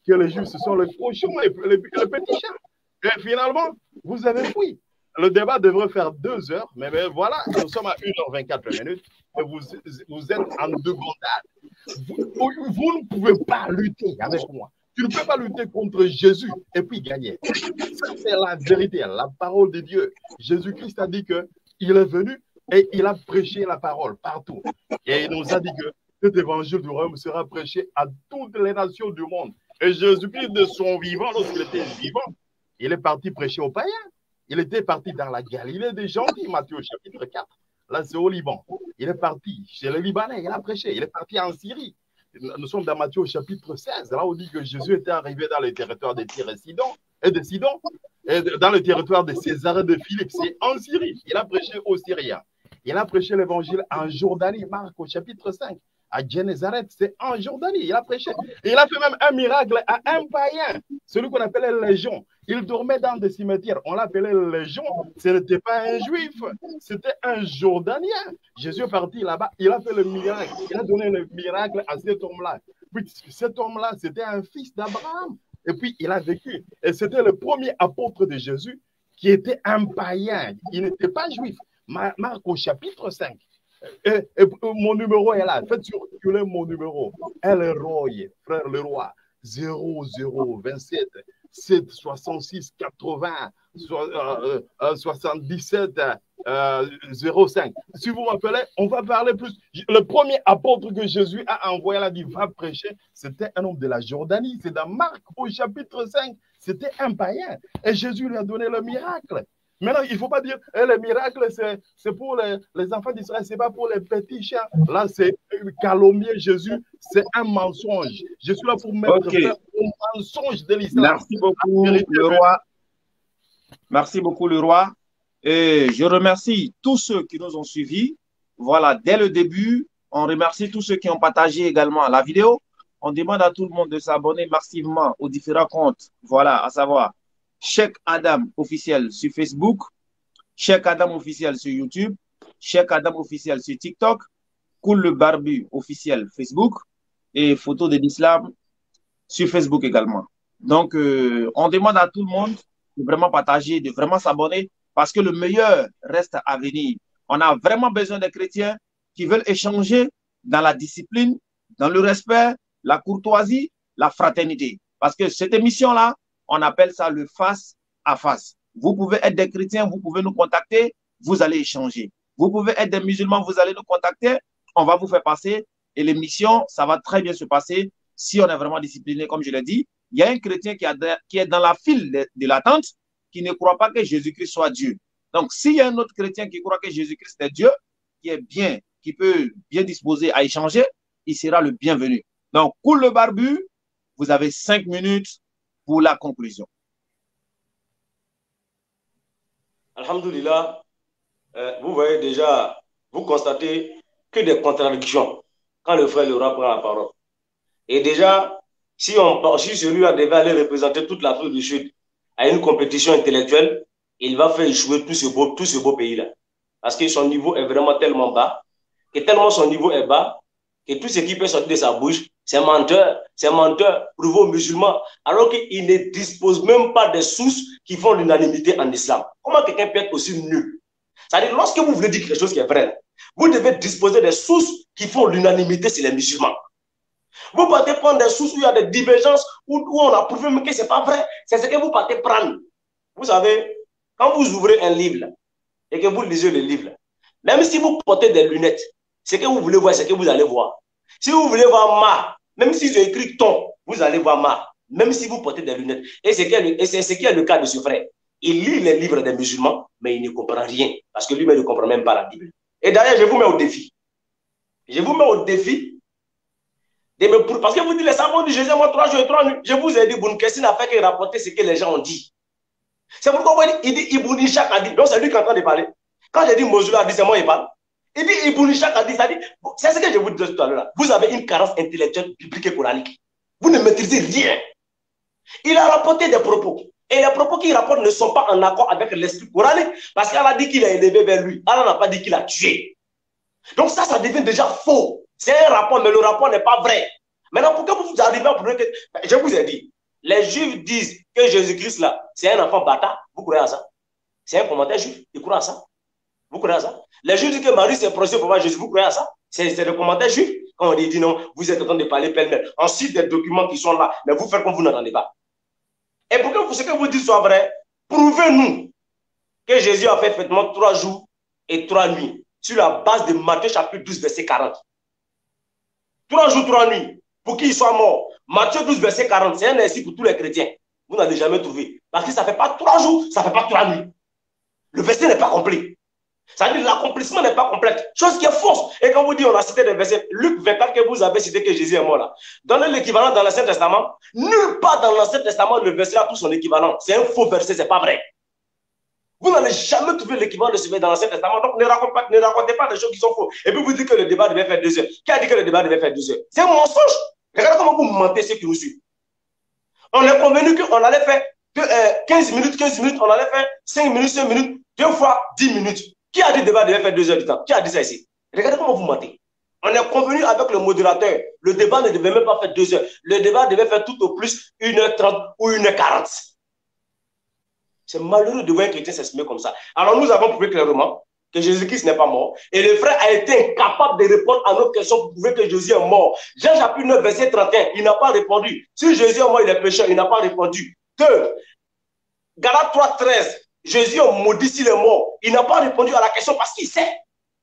que les Juifs, ce sont les cochons et les, les, les petits chats. Et finalement, vous avez fui. Le débat devrait faire deux heures, mais ben voilà, nous sommes à une heure vingt-quatre minutes et vous, vous êtes en débandade. Vous, vous ne pouvez pas lutter avec moi. Tu ne peux pas lutter contre Jésus et puis gagner. Ça, c'est la vérité, la parole de Dieu. Jésus-Christ a dit qu'il est venu et il a prêché la parole partout. Et il nous a dit que cet évangile du royaume sera prêché à toutes les nations du monde. Et Jésus-Christ, de son vivant, lorsqu'il était vivant, il est parti prêcher aux païens. Il était parti dans la Galilée des gentils, Matthieu chapitre quatre. Là, c'est au Liban. Il est parti chez les Libanais, il a prêché. Il est parti en Syrie. Nous sommes dans Matthieu chapitre seize. Là, on dit que Jésus était arrivé dans le territoire de Tyr et Sidon, et de Sidon, et dans le territoire de Césarée de Philippe. C'est en Syrie. Il a prêché aux Syriens. Il a prêché l'évangile en Jordanie, Marc au chapitre cinq. À Génézareth, c'est en Jordanie. Il a prêché. Et il a fait même un miracle à un païen, celui qu'on appelait Légion. Il dormait dans des cimetières. On l'appelait Légion. Ce n'était pas un juif, c'était un Jordanien. Jésus est parti là-bas. Il a fait le miracle. Il a donné le miracle à cet homme-là. Puis cet homme-là, c'était un fils d'Abraham. Et puis il a vécu. Et c'était le premier apôtre de Jésus qui était un païen. Il n'était pas juif. Marc au chapitre cinq. Et, et mon numéro est là. Faites circuler mon numéro. El Roy, frère Leroy, zéro zéro vingt-sept sept soixante-six quatre-vingts soixante-dix-sept zéro cinq. Si vous m'appelez, on va parler plus. Le premier apôtre que Jésus a envoyé, il a dit va prêcher. C'était un homme de la Jordanie. C'est dans Marc au chapitre cinq. C'était un païen. Et Jésus lui a donné le miracle. Maintenant, il ne faut pas dire eh, le miracle, c'est pour les, les enfants d'Israël, ce n'est pas pour les petits chiens. Là, c'est calomnier Jésus, c'est un mensonge. Je suis là pour mettre okay. au mensonge de l'islam. Merci beaucoup, le roi. Merci beaucoup, le roi. Et je remercie tous ceux qui nous ont suivis. Voilà, dès le début, on remercie tous ceux qui ont partagé également la vidéo. On demande à tout le monde de s'abonner massivement aux différents comptes. Voilà, à savoir Cheikh Adam officiel sur Facebook, Cheikh Adam officiel sur YouTube, Cheikh Adam officiel sur TikTok, Cool le Barbu officiel Facebook et Photo de l'Islam sur Facebook également. Donc, euh, on demande à tout le monde de vraiment partager, de vraiment s'abonner parce que le meilleur reste à venir. On a vraiment besoin des chrétiens qui veulent échanger dans la discipline, dans le respect, la courtoisie, la fraternité. Parce que cette émission-là, on appelle ça le face à face. Vous pouvez être des chrétiens, vous pouvez nous contacter, vous allez échanger. Vous pouvez être des musulmans, vous allez nous contacter, on va vous faire passer et l'émission, ça va très bien se passer si on est vraiment discipliné, comme je l'ai dit. Il y a un chrétien qui, a de, qui est dans la file de, de l'attente qui ne croit pas que Jésus-Christ soit Dieu. Donc, s'il y a un autre chrétien qui croit que Jésus-Christ est Dieu, qui est bien, qui peut bien disposer à échanger, il sera le bienvenu. Donc, Cool le Barbu, vous avez cinq minutes pour la conclusion. Alhamdulillah, euh, vous voyez déjà, vous constatez que des contradictions quand le frère Leroy prend la parole. Et déjà, si, on, si celui-là devait aller représenter toute l'Afrique du Sud à une compétition intellectuelle, il va faire échouer tout ce beau, tout ce beau pays-là. Parce que son niveau est vraiment tellement bas, que tellement son niveau est bas, que tout ce qui peut sortir de sa bouche, c'est menteur, c'est menteur, prouvé aux musulmans, alors qu'il ne dispose même pas des sources qui font l'unanimité en islam. Comment quelqu'un peut être aussi nul? C'est-à-dire, lorsque vous voulez dire quelque chose qui est vrai, vous devez disposer des sources qui font l'unanimité sur les musulmans. Vous partez prendre des sources où il y a des divergences, où, où on a prouvé que ce n'est pas vrai, c'est ce que vous partez prendre. Vous savez, quand vous ouvrez un livre et que vous lisez le livre, même si vous portez des lunettes, ce que vous voulez voir, c'est ce que vous allez voir. Si vous voulez voir Ma, même si j'ai écrit ton, vous allez voir Ma, même si vous portez des lunettes. Et c'est ce qui est le cas de ce frère. Il lit les livres des musulmans, mais il ne comprend rien, parce que lui-même ne comprend même pas la Bible. Et d'ailleurs, je vous mets au défi. Je vous mets au défi, de me, parce que vous dites, les savants du Jésus, moi, trois jours et trois nuits. Je vous ai dit, Ibn Kessin n'a fait que rapporter ce que les gens ont dit. C'est pourquoi il dit, Ibn Ishaq a dit, donc c'est lui qui est en train de parler. Quand j'ai dit Mosul a dit, c'est moi qui parle. Il dit, Ibn Ishaq a dit, ça dit, c'est ce que je vous disais tout à l'heure. Vous avez une carence intellectuelle, biblique et coranique. Vous ne maîtrisez rien. Il a rapporté des propos. Et les propos qu'il rapporte ne sont pas en accord avec l'esprit coranique, parce qu'Allah a dit qu'il a élevé vers lui. Allah n'a pas dit qu'il a tué. Donc ça, ça devient déjà faux. C'est un rapport, mais le rapport n'est pas vrai. Maintenant, pourquoi vous arrivez à prouver que... Je vous ai dit, Les Juifs disent que Jésus-Christ, là, c'est un enfant bâtard. Vous croyez à ça? C'est un commentaire juif. Ils croient à ça. Vous croyez à ça? Les Juifs disent que Marie s'est prostituée pour voir Jésus. Vous croyez à ça? C'est le commentaire juif. Quand on dit non, vous êtes en train de parler pêle-mêle. On cite des documents qui sont là, mais vous faites comme vous n'entendez pas. Et pour que ce que vous dites soit vrai, prouvez-nous que Jésus a fait effectivement trois jours et trois nuits sur la base de Matthieu chapitre douze, verset quarante. Trois jours, trois nuits, pour qu'il soit mort. Matthieu douze, verset quarante, c'est un exercice pour tous les chrétiens. Vous n'avez jamais trouvé. Parce que ça ne fait pas trois jours, ça ne fait pas trois nuits. Le verset n'est pas complet. Ça veut dire que l'accomplissement n'est pas complet. Chose qui est fausse. Et quand vous dites, on a cité des versets, Luc vingt-quatre, que vous avez cité que Jésus est mort là. Donnez l'équivalent dans l'Ancien Testament. Nulle part dans l'Ancien Testament, le verset a tout son équivalent. C'est un faux verset, ce n'est pas vrai. Vous n'allez jamais trouver l'équivalent de ce verset dans l'Ancien Testament. Donc ne racontez, pas, ne racontez pas des choses qui sont fausses. Et puis vous dites que le débat devait faire deux heures. Qui a dit que le débat devait faire deux heures? C'est un mensonge. Regardez comment vous mentez ceux qui nous suivent. On est convenu qu'on allait faire deux, euh, quinze minutes, quinze minutes, on allait faire cinq minutes, cinq minutes, deux fois dix minutes. Qui a dit que le débat devait faire deux heures du temps? Qui a dit ça ici? Regardez comment vous mentez. On est convenu avec le modérateur. Le débat ne devait même pas faire deux heures. Le débat devait faire tout au plus une heure trente ou une heure quarante. C'est malheureux de voir un chrétien s'exprimer comme ça. Alors nous avons prouvé clairement que Jésus-Christ n'est pas mort. Et le frère a été incapable de répondre à nos questions pour prouver que Jésus est mort. Jean chapitre neuf, verset trente et un, il n'a pas répondu. Si Jésus est mort, il est pécheur, il n'a pas répondu. Deux, Galates trois, treize, Jésus est maudit s'il est mort. Il n'a pas répondu à la question parce qu'il sait.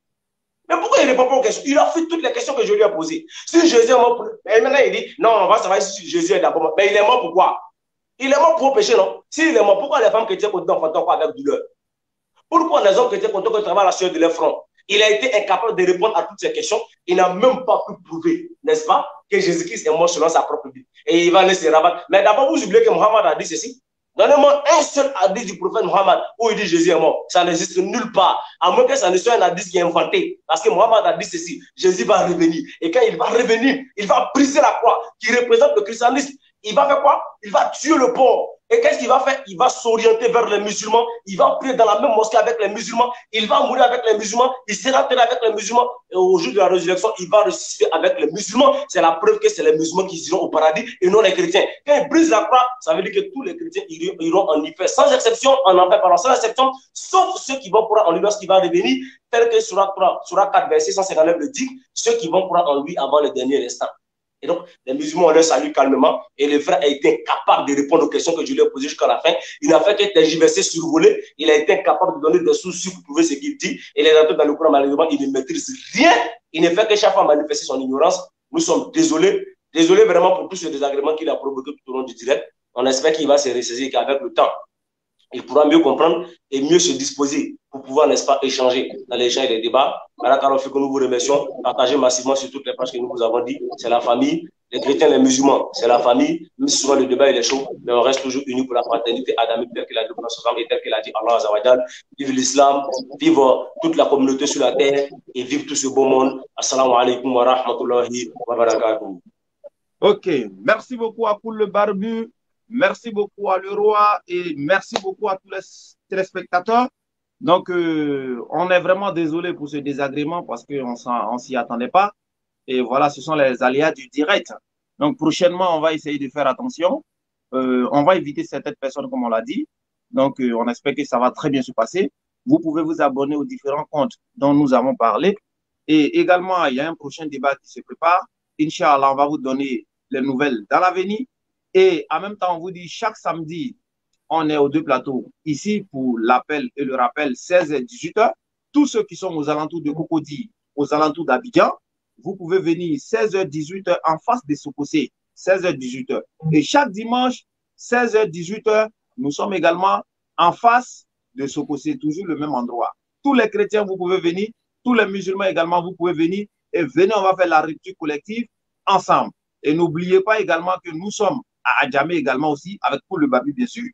Mais pourquoi il ne répond pas aux questions? Il a fait toutes les questions que je lui ai posées. Si Jésus est mort, et maintenant il dit, non, on va savoir si Jésus est d'abord mort. Mais il est mort pourquoi? Il est mort pour pécher, non? S'il est mort, pourquoi les femmes chrétiennes continuent d'enfanter encore avec douleur? Pourquoi les hommes chrétiens continuent de travailler à la sueur de leur front? Il a été incapable de répondre à toutes ces questions. Il n'a même pas pu prouver, n'est-ce pas, que Jésus-Christ est mort selon sa propre vie. Et il va laisser rabattre. Mais d'abord, vous oubliez que Mohammed a dit ceci. Donnez-moi un seul hadith du prophète Mohammed où il dit Jésus est mort. Ça n'existe nulle part. À moins que ça ne soit un hadith qui est inventé. Parce que Mohammed a dit ceci. Jésus va revenir. Et quand il va revenir, il va briser la croix qui représente le christianisme. Il va faire quoi? Il va tuer le porc. Et qu'est-ce qu'il va faire? Il va s'orienter vers les musulmans. Il va prier dans la même mosquée avec les musulmans. Il va mourir avec les musulmans. Il sera enterré avec les musulmans. Et au jour de la résurrection, il va ressusciter avec les musulmans. C'est la preuve que c'est les musulmans qui iront au paradis et non les chrétiens. Quand il brise la croix, ça veut dire que tous les chrétiens iront en enfer. Sans exception, en enfer, pardon, sans exception, sauf ceux qui vont croire en lui lorsqu'il va revenir, tel que Surah quatre, verset cent cinquante-neuf le dit, ceux qui vont croire en lui avant le dernier instant. Et donc, les musulmans ont leur salut calmement et le frère a été incapable de répondre aux questions que je lui ai posées jusqu'à la fin. Il n'a fait que tergiverser, survoler. Il a été incapable de donner des sources pour prouver ce qu'il dit. Et les auteurs dans le Coran, malheureusement, il ne maîtrise rien. Il ne fait que chaque fois manifester son ignorance. Nous sommes désolés. Désolés vraiment pour tout ce désagrément qu'il a provoqué tout au long du direct. On espère qu'il va se ressaisir qu'avec le temps, il pourra mieux comprendre et mieux se disposer pour pouvoir, n'est-ce pas, échanger dans les échanges et les débats. Alors, car on fait que nous vous remercions. Partagez massivement sur toutes les pages que nous vous avons dit. C'est la famille. Les chrétiens, les musulmans, c'est la famille. Même si souvent le débat il est chaud, mais on reste toujours unis pour la fraternité adamique tel qu'il a dit dans son et tel qu'il a dit Allah Azawajal. Vive l'islam, vive toute la communauté sur la terre et vive tout ce beau monde. Assalamu alaikum wa rahmatullahi wa barakatuh. Ok, merci beaucoup à Koul le Barbu. Merci beaucoup à Leroy et merci beaucoup à tous les téléspectateurs. Donc, euh, on est vraiment désolé pour ce désagrément parce qu'on ne s'y attendait pas. Et voilà, ce sont les aléas du direct. Donc, prochainement, on va essayer de faire attention. Euh, on va éviter certaines personnes, comme on l'a dit. Donc, euh, on espère que ça va très bien se passer. Vous pouvez vous abonner aux différents comptes dont nous avons parlé. Et également, il y a un prochain débat qui se prépare. Inch'Allah, on va vous donner les nouvelles dans l'avenir. Et en même temps, on vous dit chaque samedi, on est aux deux plateaux ici pour l'appel et le rappel seize et dix-huit heures. Tous ceux qui sont aux alentours de Cocody, aux alentours d'Abidjan, vous pouvez venir seize heures dix-huit heures en face des Sokosé, seize heures dix-huit heures. Et chaque dimanche, seize heures dix-huit heures, nous sommes également en face de Sokosé, toujours le même endroit. Tous les chrétiens, vous pouvez venir. Tous les musulmans également, vous pouvez venir. Et venez, on va faire la rupture collective ensemble. Et n'oubliez pas également que nous sommes à Adjamé également aussi, avec Koul le Barbu, bien sûr.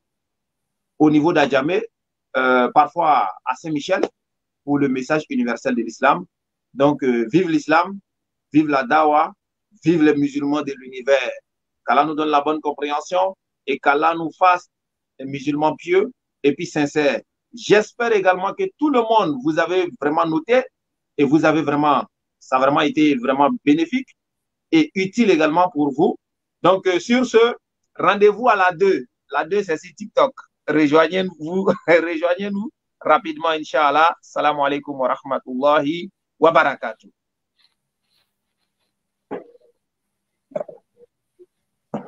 Au niveau d'Adjamé, euh, parfois à Saint-Michel, pour le message universel de l'islam. Donc, euh, vive l'islam, vive la dawa, vive les musulmans de l'univers. Qu'Allah nous donne la bonne compréhension et qu'Allah nous fasse des musulmans pieux et puis sincères. J'espère également que tout le monde, vous avez vraiment noté et vous avez vraiment, ça a vraiment été vraiment bénéfique et utile également pour vous. Donc, euh, sur ce, Rendez-vous à la deux. La deux, c'est sur TikTok. Rejoignez-vous, rejoignez-nous rapidement, Inch'Allah. Salam alaikum wa rahmatullahi wa barakatuh.